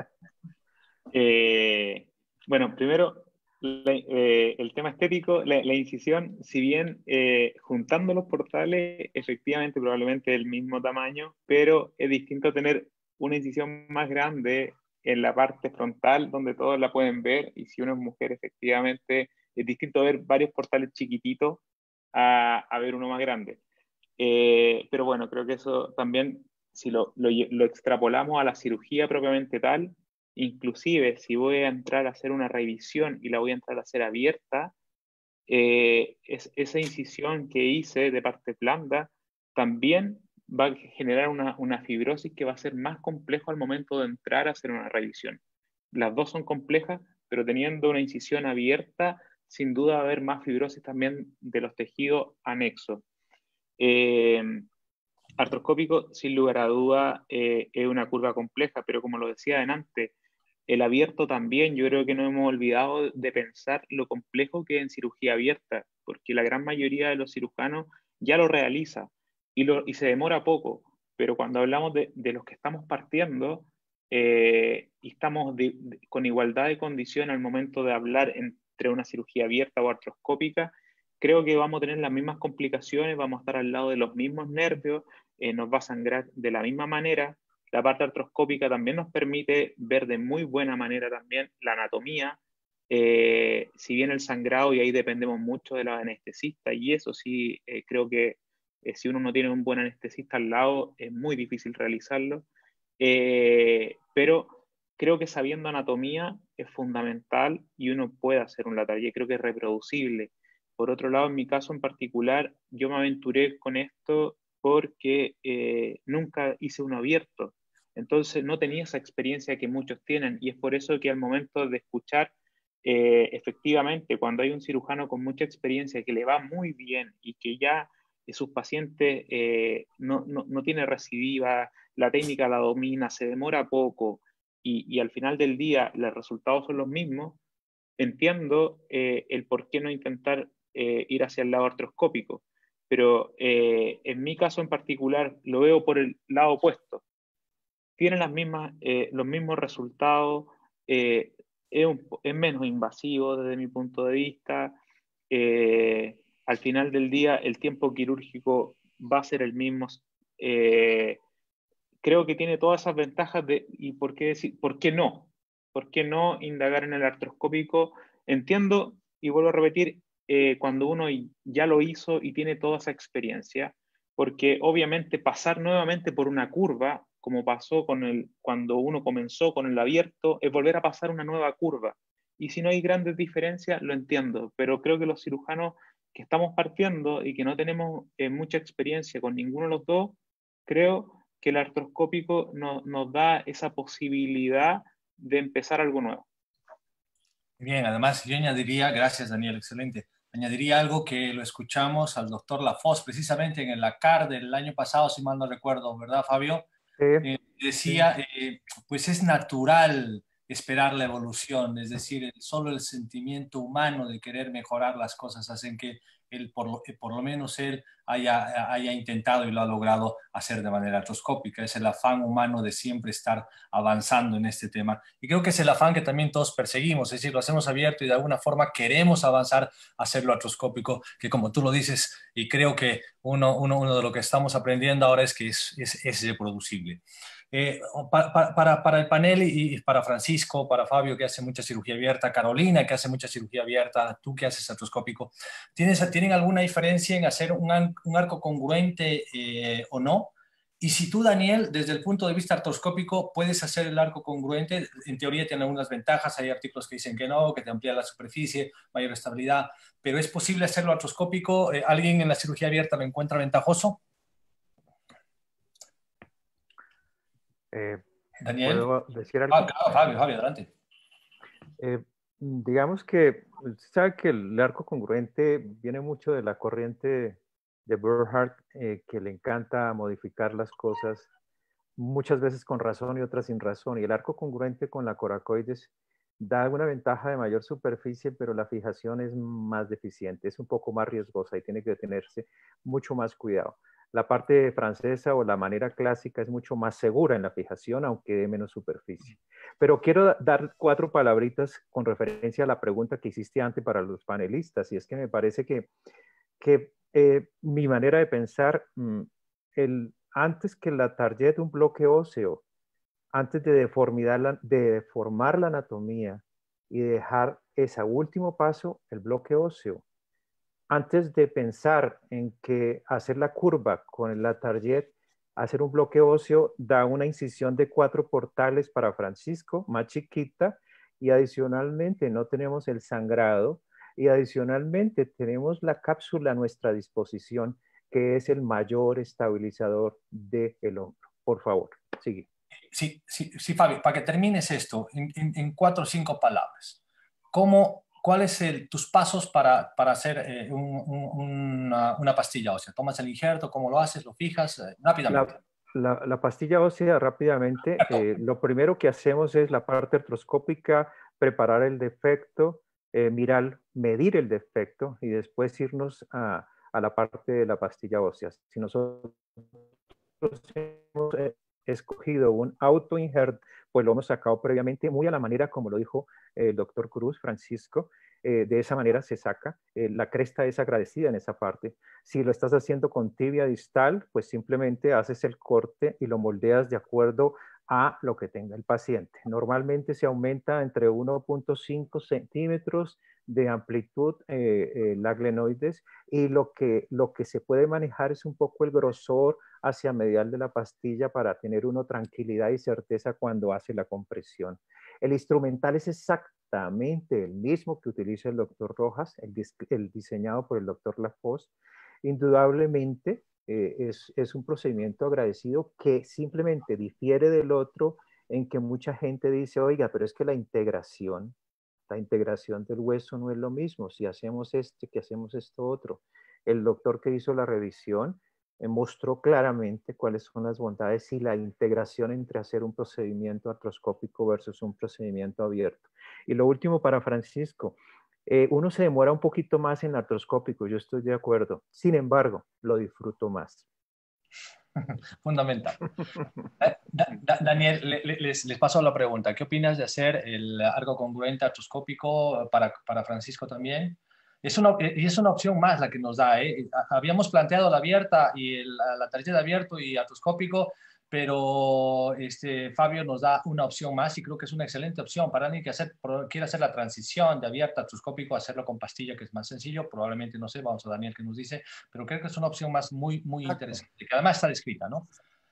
Eh, bueno, primero, la, eh, el tema estético, la, la incisión, si bien eh, juntando los portales, efectivamente probablemente el mismo tamaño, pero es distinto tener una incisión más grande en la parte frontal, donde todos la pueden ver, y si uno es mujer, efectivamente, es distinto ver varios portales chiquititos a, a ver uno más grande. Eh, pero bueno, creo que eso también, si lo, lo, lo extrapolamos a la cirugía propiamente tal, inclusive si voy a entrar a hacer una revisión y la voy a entrar a hacer abierta, eh, es, esa incisión que hice de parte blanda también va a generar una, una fibrosis que va a ser más complejo al momento de entrar a hacer una revisión. Las dos son complejas, pero teniendo una incisión abierta, sin duda va a haber más fibrosis también de los tejidos anexos. Eh, artroscópico, sin lugar a duda, eh, es una curva compleja, pero como lo decía antes, el abierto también, yo creo que no hemos olvidado de pensar lo complejo que es en cirugía abierta, porque la gran mayoría de los cirujanos ya lo realiza y, lo, y se demora poco, pero cuando hablamos de, de los que estamos partiendo eh, y estamos de, de, con igualdad de condición al momento de hablar entre una cirugía abierta o artroscópica, creo que vamos a tener las mismas complicaciones, vamos a estar al lado de los mismos nervios, eh, nos va a sangrar de la misma manera. La parte artroscópica también nos permite ver de muy buena manera también la anatomía, eh, si bien el sangrado, y ahí dependemos mucho de los anestesistas, y eso sí, eh, creo que eh, si uno no tiene un buen anestesista al lado, es muy difícil realizarlo, eh, pero creo que sabiendo anatomía es fundamental y uno puede hacer un Latarier, creo que es reproducible. Por otro lado, en mi caso en particular, yo me aventuré con esto porque eh, nunca hice uno abierto. Entonces no tenía esa experiencia que muchos tienen y es por eso que al momento de escuchar, eh, efectivamente, cuando hay un cirujano con mucha experiencia que le va muy bien y que ya eh, sus pacientes eh, no, no, no tiene recidiva, la técnica la domina, se demora poco y, y al final del día los resultados son los mismos, entiendo eh, el por qué no intentar eh, ir hacia el lado artroscópico, pero eh, en mi caso en particular lo veo por el lado opuesto. Tienen las mismas, eh, los mismos resultados, eh, es, un, es menos invasivo desde mi punto de vista, eh, al final del día el tiempo quirúrgico va a ser el mismo, eh, creo que tiene todas esas ventajas de, y por qué, decir, ¿por qué no? ¿Por qué no indagar en el artroscópico? Entiendo, y vuelvo a repetir, eh, cuando uno ya lo hizo y tiene toda esa experiencia, porque obviamente pasar nuevamente por una curva, como pasó con el, cuando uno comenzó con el abierto, es volver a pasar una nueva curva. Y si no hay grandes diferencias, lo entiendo, pero creo que los cirujanos que estamos partiendo y que no tenemos eh, mucha experiencia con ninguno de los dos, creo que el artroscópico no, nos da esa posibilidad de empezar algo nuevo. Bien, además yo añadiría, gracias Daniel, excelente, añadiría algo que lo escuchamos al doctor Lafosse precisamente en el LACAR del año pasado, si mal no recuerdo, ¿verdad, Fabio? Sí, eh, decía, sí. eh, pues es natural esperar la evolución, es decir, el, solo el sentimiento humano de querer mejorar las cosas hacen que él, por lo, por lo menos él haya, haya intentado y lo ha logrado hacer de manera artroscópica. Es el afán humano de siempre estar avanzando en este tema. Y creo que es el afán que también todos perseguimos, es decir, lo hacemos abierto y de alguna forma queremos avanzar a hacerlo artroscópico, que como tú lo dices, y creo que uno, uno, uno de lo que estamos aprendiendo ahora es que es, es, es reproducible. Eh, para, para, para el panel y para Francisco, para Fabio que hace mucha cirugía abierta, Carolina que hace mucha cirugía abierta, tú que haces artroscópico, ¿tienes, ¿tienen alguna diferencia en hacer un, un arco congruente eh, o no? Y si tú, Daniel, desde el punto de vista artroscópico, puedes hacer el arco congruente, en teoría tiene algunas ventajas, hay artículos que dicen que no, que te amplía la superficie, mayor estabilidad, pero ¿es posible hacerlo artroscópico? Eh, ¿Alguien en la cirugía abierta lo encuentra ventajoso? Eh, Daniel. ¿Puedo decir algo? Ah, claro, Fabio, Fabio, adelante. Eh, digamos que, sabe que el arco congruente viene mucho de la corriente de Burkhardt, eh, que le encanta modificar las cosas, muchas veces con razón y otras sin razón. Y el arco congruente con la coracoides da una ventaja de mayor superficie, pero la fijación es más deficiente, es un poco más riesgosa y tiene que tenerse mucho más cuidado. La parte francesa o la manera clásica es mucho más segura en la fijación, aunque de menos superficie. Pero quiero dar cuatro palabritas con referencia a la pregunta que hiciste antes para los panelistas, y es que me parece que, que eh, mi manera de pensar, el, antes que la target de un bloque óseo, antes de, deformidad, de deformar la anatomía y dejar ese último paso, el bloque óseo, antes de pensar en que hacer la curva con la target, hacer un bloque óseo da una incisión de cuatro portales para Francisco, más chiquita, y adicionalmente no tenemos el sangrado, y adicionalmente tenemos la cápsula a nuestra disposición, que es el mayor estabilizador del hombro. Por favor, sigue. Sí, sí, sí, Fabio, para que termines esto, en, en, en cuatro o cinco palabras, ¿cómo... ¿Cuáles son tus pasos para, para hacer eh, un, un, una, una pastilla ósea? ¿Tomas el injerto? ¿Cómo lo haces? ¿Lo fijas? Eh, rápidamente. La, la, la pastilla ósea, rápidamente, eh, lo primero que hacemos es la parte artroscópica, preparar el defecto, eh, mirar, medir el defecto y después irnos a, a la parte de la pastilla ósea. Si nosotros hemos eh, escogido un auto-insert, pues lo hemos sacado previamente, muy a la manera como lo dijo el doctor Cruz, Francisco. Eh, de esa manera se saca, eh, la cresta es agradecida en esa parte. Si lo estás haciendo con tibia distal, pues simplemente haces el corte y lo moldeas de acuerdo a lo que tenga el paciente. Normalmente se aumenta entre uno punto cinco centímetros de amplitud eh, eh, la glenoides, y lo que, lo que se puede manejar es un poco el grosor hacia medial de la pastilla para tener uno tranquilidad y certeza cuando hace la compresión. El instrumental es exactamente el mismo que utiliza el doctor Rojas, el, el diseñado por el doctor Lafosse. Indudablemente eh, es, es un procedimiento agradecido que simplemente difiere del otro en que mucha gente dice, oiga, pero es que la integración, la integración del hueso no es lo mismo, si hacemos este, que hacemos esto otro. El doctor que hizo la revisión eh, mostró claramente cuáles son las bondades y la integración entre hacer un procedimiento artroscópico versus un procedimiento abierto. Y lo último para Francisco, eh, uno se demora un poquito más en artroscópico, yo estoy de acuerdo, sin embargo, lo disfruto más. Fundamental. Da, da, Daniel, le, les, les paso la pregunta. ¿Qué opinas de hacer el arco congruente artroscópico para, para Francisco también? Es una, es una opción más la que nos da, ¿eh? Habíamos planteado la abierta y el, la tarjeta abierto y artroscópico, pero este, Fabio nos da una opción más y creo que es una excelente opción para alguien que hacer, quiere hacer la transición de abierta a artroscópico, hacerlo con pastilla, que es más sencillo. Probablemente, no sé, vamos a Daniel que nos dice, pero creo que es una opción más muy, muy interesante, que además está descrita, ¿no?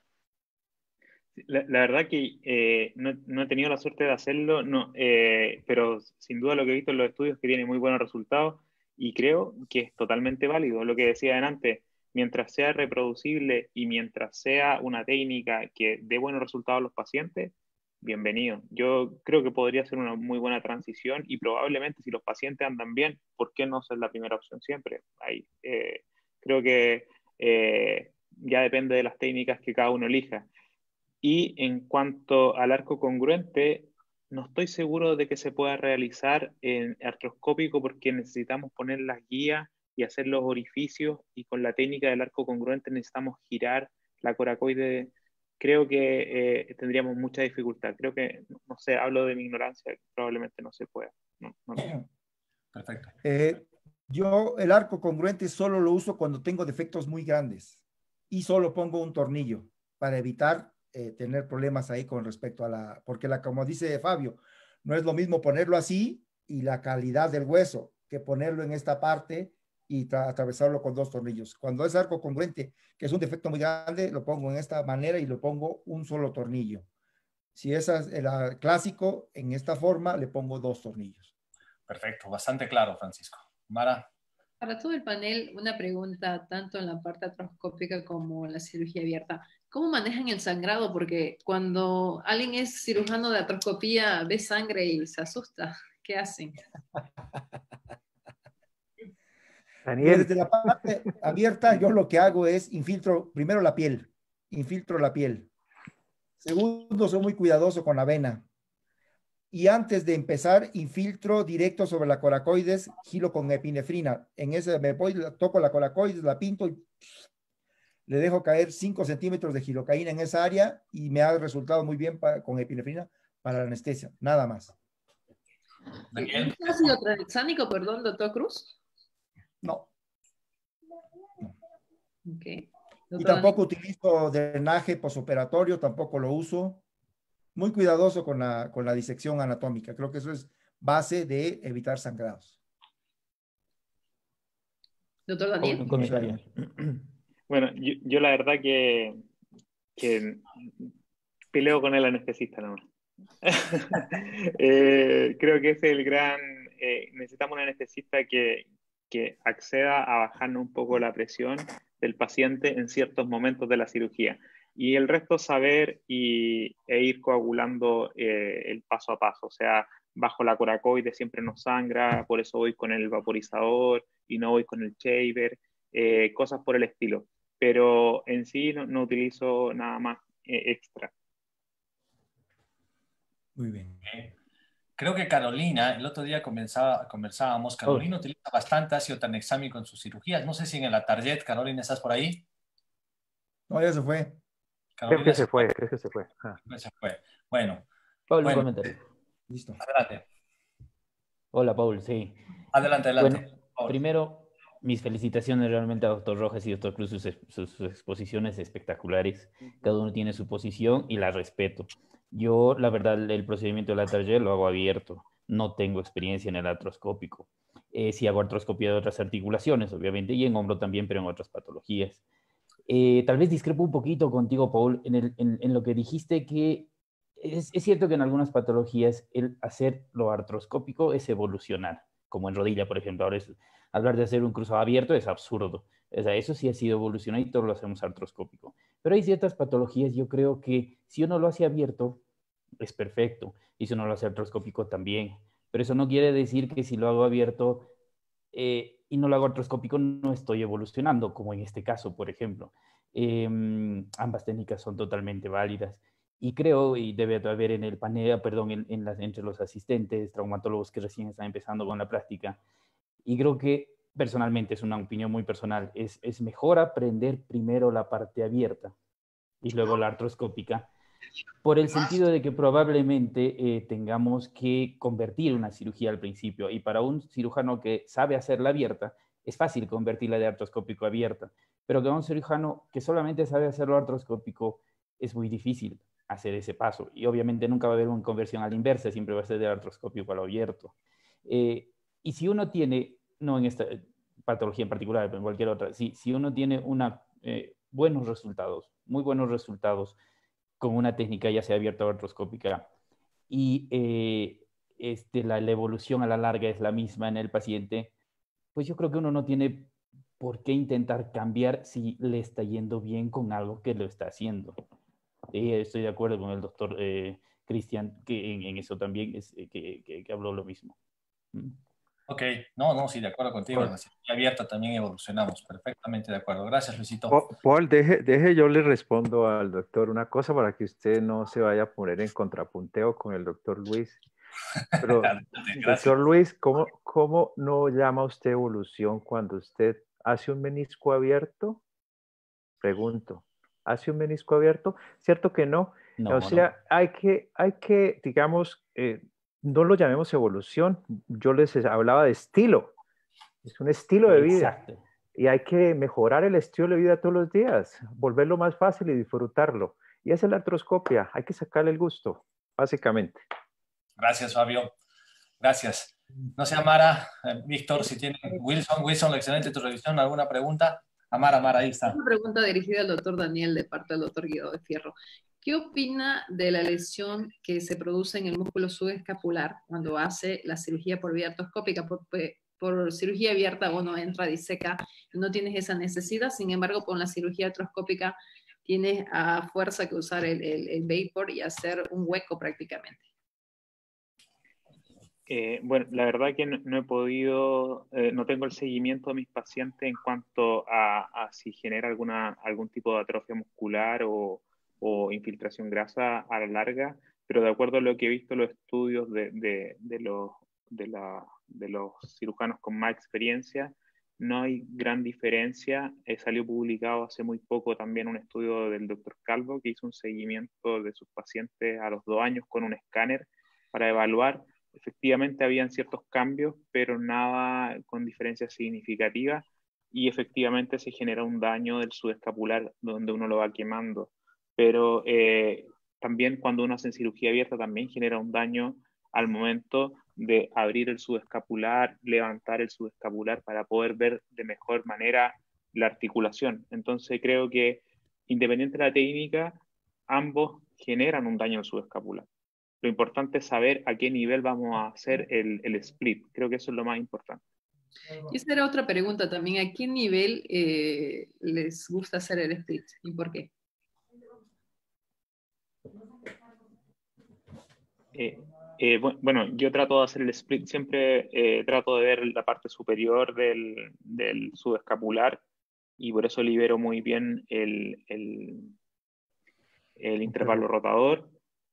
La, la verdad que eh, no, no he tenido la suerte de hacerlo, no, eh, pero sin duda lo que he visto en los estudios es que tiene muy buenos resultados y creo que es totalmente válido. Lo que decía antes, mientras sea reproducible y mientras sea una técnica que dé buenos resultados a los pacientes, bienvenido. Yo creo que podría ser una muy buena transición y probablemente si los pacientes andan bien, ¿por qué no ser la primera opción siempre? Ahí, eh, creo que eh, ya depende de las técnicas que cada uno elija. Y en cuanto al arco congruente, no estoy seguro de que se pueda realizar en artroscópico porque necesitamos poner las guías y hacer los orificios, y con la técnica del arco congruente necesitamos girar la coracoide. Creo que eh, tendríamos mucha dificultad. Creo que, no sé, hablo de mi ignorancia, probablemente no se pueda. No, no sé. Perfecto. Eh, yo el arco congruente solo lo uso cuando tengo defectos muy grandes y solo pongo un tornillo para evitar eh, tener problemas ahí con respecto a la, porque la, como dice Fabio, no es lo mismo ponerlo así y la calidad del hueso que ponerlo en esta parte y atravesarlo con dos tornillos. Cuando es arco congruente, que es un defecto muy grande, lo pongo en esta manera y lo pongo un solo tornillo. Si es el clásico, en esta forma le pongo dos tornillos. Perfecto, bastante claro, Francisco. Mara. Para todo el panel, una pregunta tanto en la parte artroscópica como en la cirugía abierta. ¿Cómo manejan el sangrado? Porque cuando alguien es cirujano de artroscopía, ve sangre y se asusta. ¿Qué hacen? Daniel. Desde la parte abierta, yo lo que hago es infiltro primero la piel. Infiltro la piel. Segundo, soy muy cuidadoso con la vena. Y antes de empezar, infiltro directo sobre la coracoides, giro con epinefrina. En ese me voy, toco la coracoides, la pinto y le dejo caer cinco centímetros de gilocaína en esa área y me ha resultado muy bien para, con epinefrina para la anestesia, nada más. ¿Es ácido tranexánico, perdón, doctor Cruz? No. Okay. Y tampoco utilizo drenaje posoperatorio, tampoco lo uso. Muy cuidadoso con la, con la disección anatómica. Creo que eso es base de evitar sangrados. Doctor Daniel. Comentario. Bueno, yo, yo la verdad que, que peleo con el anestesista nomás. eh, creo que es el gran... Eh, necesitamos un anestesista que, que acceda a bajarnos un poco la presión del paciente en ciertos momentos de la cirugía. Y el resto saber y, e ir coagulando eh, el paso a paso. O sea, bajo la coracoide siempre nos sangra, por eso voy con el vaporizador y no voy con el shaver, eh, cosas por el estilo. Pero en sí no, no utilizo nada más eh, extra. Muy bien. creo que Carolina, el otro día comenzaba, conversábamos, Carolina oh. utiliza bastante ácido tranexámico en sus cirugías. No sé si en la target, Carolina, ¿estás por ahí? No, ya se fue. Carolina creo que se, se fue, fue, creo que se fue. Ah. Se fue. Bueno. Paul, bueno. un comentario. Listo. Adelante. Hola, Paul, sí. Adelante, adelante. Bueno, Paul. Primero, mis felicitaciones realmente a doctor Rojas y doctor Cruz, sus, sus, sus exposiciones espectaculares. Cada uno tiene su posición y la respeto. Yo, la verdad, el procedimiento de la target lo hago abierto. No tengo experiencia en el artroscópico. Eh, sí hago artroscopía de otras articulaciones, obviamente, y en hombro también, pero en otras patologías. Eh, tal vez discrepo un poquito contigo, Paul, en, el, en, en lo que dijiste que es, es cierto que en algunas patologías el hacer lo artroscópico es evolucionar, como en rodilla, por ejemplo. Ahora es, hablar de hacer un cruzado abierto es absurdo. O sea, eso sí ha sido evolucionar y todo lo hacemos artroscópico. Pero hay ciertas patologías, yo creo que si uno lo hace abierto, es perfecto. Y si uno lo hace artroscópico también. Pero eso no quiere decir que si lo hago abierto eh, y no lo hago artroscópico, no estoy evolucionando, como en este caso, por ejemplo. Eh, ambas técnicas son totalmente válidas. Y creo, y debe haber en el panel, perdón, en, en las, entre los asistentes, traumatólogos que recién están empezando con la práctica, y creo que personalmente, es una opinión muy personal, es, es mejor aprender primero la parte abierta y luego la artroscópica, por el sentido de que probablemente eh, tengamos que convertir una cirugía al principio, y para un cirujano que sabe hacerla abierta, es fácil convertirla de artroscópico a abierta, pero que a un cirujano que solamente sabe hacerlo artroscópico es muy difícil hacer ese paso, y obviamente nunca va a haber una conversión a la inversa, siempre va a ser de artroscópico a lo abierto. Eh, y si uno tiene, no en esta patología en particular, pero en cualquier otra, si, si uno tiene una, eh, buenos resultados, muy buenos resultados, con una técnica ya sea abierta o artroscópica, y eh, este, la, la evolución a la larga es la misma en el paciente, pues yo creo que uno no tiene por qué intentar cambiar si le está yendo bien con algo que lo está haciendo. Sí, estoy de acuerdo con el doctor eh, Cristian, que en, en eso también es, que, que, que habló lo mismo. ¿Mm? Ok, no, no, sí, de acuerdo contigo. En la cirugía abierta también evolucionamos, perfectamente de acuerdo. Gracias, Luisito. Paul, deje, deje yo le respondo al doctor una cosa para que usted no se vaya a poner en contrapunteo con el doctor Luis. Pero, doctor Luis, ¿cómo, ¿cómo no llama usted evolución cuando usted hace un menisco abierto? Pregunto, ¿hace un menisco abierto? ¿Cierto que no? No, o sea, no. hay, que, hay que, digamos, eh, no lo llamemos evolución, yo les hablaba de estilo, es un estilo de vida. Exacto. Y hay que mejorar el estilo de vida todos los días, volverlo más fácil y disfrutarlo. Y esa es la artroscopia, hay que sacarle el gusto, básicamente. Gracias, Fabio. Gracias. No sé, Amara, eh, Víctor, si tienen, Wilson, Wilson, excelente tu revisión, ¿alguna pregunta? Amara, Amara, ahí está. Una pregunta dirigida al doctor Daniel de parte del doctor Guido de Fierro. ¿Qué opina de la lesión que se produce en el músculo subescapular cuando hace la cirugía por vía artroscópica? Por, por cirugía abierta uno entra, diseca, y no tienes esa necesidad, sin embargo, con la cirugía artroscópica tienes a fuerza que usar el, el, el vapor y hacer un hueco prácticamente. Eh, bueno, la verdad que no, no he podido, eh, no tengo el seguimiento de mis pacientes en cuanto a, a si genera alguna, algún tipo de atrofia muscular o, o infiltración grasa a la larga, pero de acuerdo a lo que he visto los estudios de, de, de, los, de, la, de los cirujanos con más experiencia, no hay gran diferencia. Eh, salió publicado hace muy poco también un estudio del doctor Calvo que hizo un seguimiento de sus pacientes a los dos años con un escáner para evaluar. Efectivamente habían ciertos cambios, pero nada con diferencias significativas, y efectivamente se genera un daño del subescapular donde uno lo va quemando. Pero eh, también cuando uno hace cirugía abierta también genera un daño al momento de abrir el subescapular, levantar el subescapular para poder ver de mejor manera la articulación. Entonces creo que independiente de la técnica, ambos generan un daño al subescapular. Lo importante es saber a qué nivel vamos a hacer el, el split. Creo que eso es lo más importante. Y esa era otra pregunta también. ¿A qué nivel eh, les gusta hacer el split y por qué? Eh, eh, bueno, yo trato de hacer el split, siempre eh, trato de ver la parte superior del, del subescapular, y por eso libero muy bien el, el, el intervalo rotador.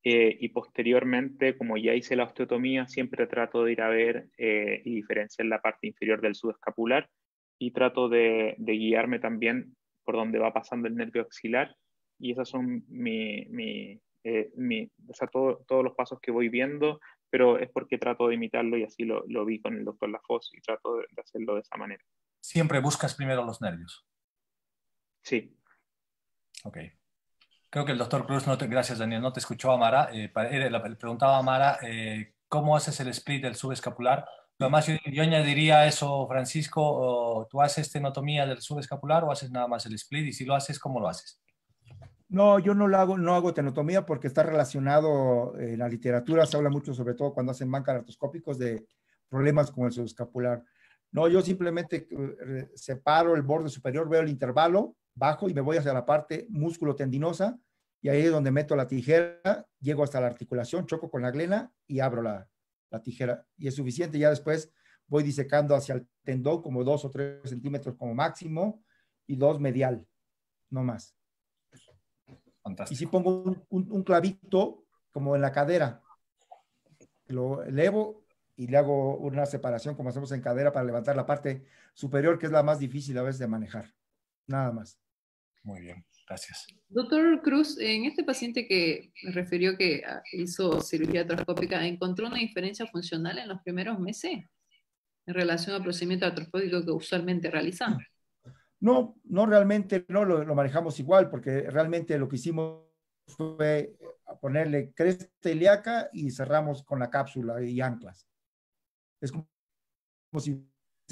eh, y posteriormente, como ya hice la osteotomía, siempre trato de ir a ver eh, y diferenciar la parte inferior del subescapular y trato de, de guiarme también por donde va pasando el nervio axilar, y esos son mi, mi, eh, mi, o sea, todo, todos los pasos que voy viendo, pero es porque trato de imitarlo y así lo, lo vi con el doctor Lafosse y trato de, de hacerlo de esa manera. Siempre buscas primero los nervios. Sí. Ok. Creo que el doctor Cruz, no te, gracias Daniel, no te escuchó Amara. Eh, le preguntaba a Amara eh, cómo haces el split del subescapular. Además, yo, yo añadiría eso, Francisco, o, ¿tú haces tenotomía del subescapular o haces nada más el split? Y si lo haces, ¿cómo lo haces? No, yo no lo hago, no hago tenotomía porque está relacionado, en la literatura se habla mucho, sobre todo cuando hacen manca artroscópicos, de problemas con el subescapular. No, yo simplemente eh, separo el borde superior, veo el intervalo, bajo y me voy hacia la parte músculo tendinosa y ahí es donde meto la tijera, llego hasta la articulación, choco con la glena y abro la, la tijera y es suficiente. Ya después voy disecando hacia el tendón como dos o tres centímetros como máximo y dos medial, no más. Fantástico. Y si pongo un, un, un clavito como en la cadera, lo elevo y le hago una separación como hacemos en cadera para levantar la parte superior, que es la más difícil a veces de manejar. Nada más. Muy bien, gracias. Doctor Cruz, en este paciente que me refirió que hizo cirugía artroscópica, ¿encontró una diferencia funcional en los primeros meses en relación al procedimiento artroscópico que usualmente realiza? No, no realmente no lo, lo manejamos igual, porque realmente lo que hicimos fue ponerle cresta ilíaca y cerramos con la cápsula y anclas. Es como, como si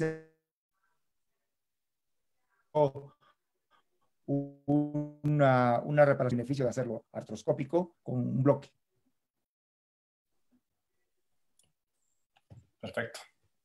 una, una reparación, beneficio de hacerlo artroscópico con un bloque. Perfecto.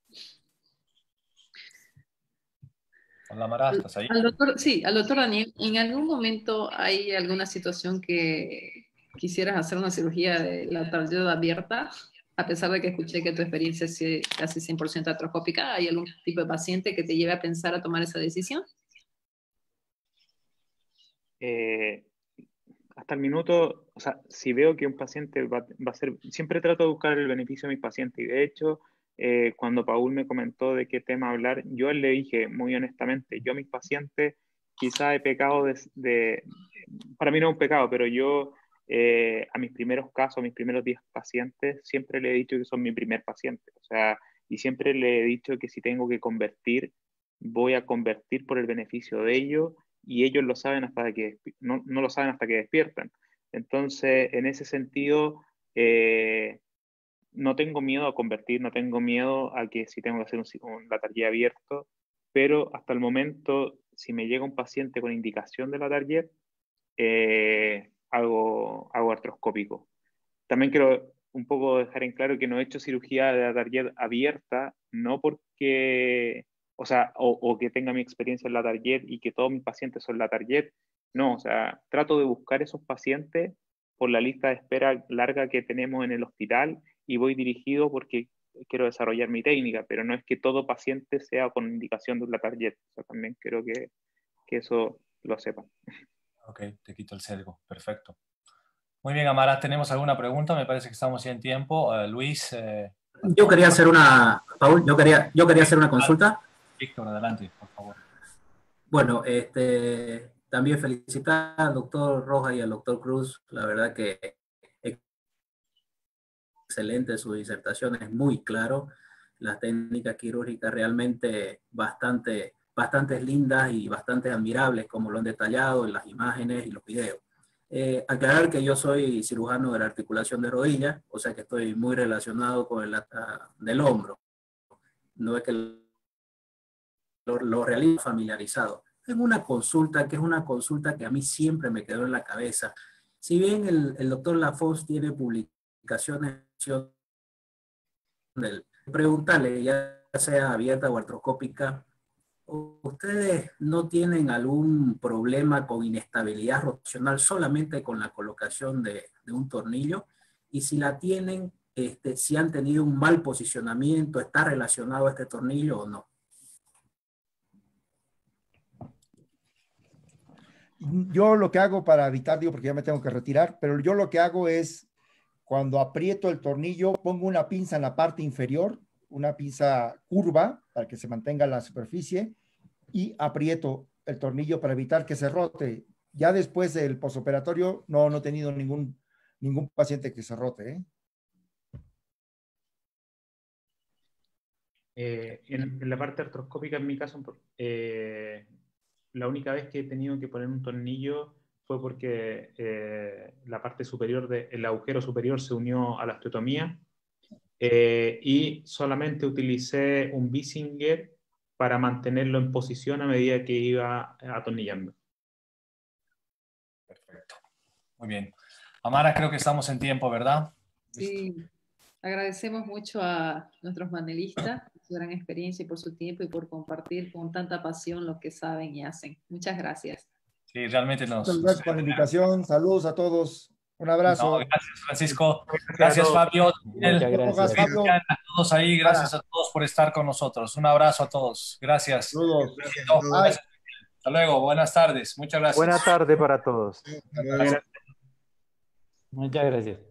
Hola Mara, ¿estás ahí? Al doctor, sí, al doctor Daniel, ¿en algún momento hay alguna situación que quisieras hacer una cirugía de la tarjeta abierta? A pesar de que escuché que tu experiencia es casi cien por ciento artroscópica, ¿hay algún tipo de paciente que te lleve a pensar a tomar esa decisión? Eh, hasta el minuto, o sea, si veo que un paciente va, va a ser, siempre trato de buscar el beneficio de mis pacientes y de hecho, eh, cuando Paul me comentó de qué tema hablar, yo le dije muy honestamente, yo a mis pacientes quizá he pecado de, de para mí no es un pecado, pero yo eh, a mis primeros casos, a mis primeros diez pacientes, siempre le he dicho que son mi primer paciente, o sea, y siempre le he dicho que si tengo que convertir, voy a convertir por el beneficio de ellos y ellos lo saben hasta que no, no lo saben hasta que despiertan. Entonces, en ese sentido, eh, no tengo miedo a convertir, no tengo miedo a que si tengo que hacer un, un Latarjet abierto, pero hasta el momento, si me llega un paciente con indicación de Latarjet, eh, hago, hago artroscópico. También quiero un poco dejar en claro que no he hecho cirugía de Latarjet abierta, no porque, o sea, o, o que tenga mi experiencia en Latarjet y que todos mis pacientes son Latarjet, no, o sea, trato de buscar esos pacientes por la lista de espera larga que tenemos en el hospital y voy dirigido porque quiero desarrollar mi técnica, pero no es que todo paciente sea con indicación de un Latarjet, o sea, también quiero que, que eso lo sepan. Ok, te quito el sesgo, perfecto. Muy bien, Amara, ¿tenemos alguna pregunta? Me parece que estamos ya en tiempo. Uh, Luis. Eh, yo quería hacer una, Paul, yo quería, yo quería hacer una consulta. Víctor, adelante, por favor. Bueno, este, también felicitar al doctor Rojas y al doctor Cruz. La verdad que excelente su disertación, es muy claro. Las técnicas quirúrgicas realmente bastante, bastante lindas y bastante admirables, como lo han detallado en las imágenes y los videos. Eh, aclarar que yo soy cirujano de la articulación de rodilla, o sea que estoy muy relacionado con el uh, del hombro. No es que lo, lo realizo familiarizado. Tengo una consulta que es una consulta que a mí siempre me quedó en la cabeza. Si bien el, el doctor Lafosse tiene publicaciones del preguntarle, ya sea abierta o artroscópica, ¿ustedes no tienen algún problema con inestabilidad rotacional solamente con la colocación de, de un tornillo? Y si la tienen, este, si han tenido un mal posicionamiento, ¿está relacionado a este tornillo o no? Yo lo que hago para evitar, digo, porque ya me tengo que retirar, pero yo lo que hago es cuando aprieto el tornillo, pongo una pinza en la parte inferior, una pinza curva para que se mantenga la superficie y aprieto el tornillo para evitar que se rote. Ya después del posoperatorio no, no he tenido ningún, ningún paciente que se rote, ¿eh? Eh, en, en la parte artroscópica, en mi caso, eh, la única vez que he tenido que poner un tornillo fue porque eh, la parte superior del agujero superior se unió a la osteotomía eh, y solamente utilicé un Bissinger para mantenerlo en posición a medida que iba atornillando. Perfecto. Muy bien. Amara, creo que estamos en tiempo, ¿verdad? Sí. Agradecemos mucho a nuestros manelistas por su gran experiencia y por su tiempo y por compartir con tanta pasión lo que saben y hacen. Muchas gracias. Sí, realmente nos... Muchas gracias por la invitación. Saludos a todos. Un abrazo. No, gracias, Francisco. Gracias, Fabio. Muchas gracias. Fabio. A todos ahí, gracias a todos por estar con nosotros. Un abrazo a todos. Gracias. Saludos. Gracias. Hasta luego. Buenas tardes. Muchas gracias. Buena tarde para todos. Gracias. Muchas gracias.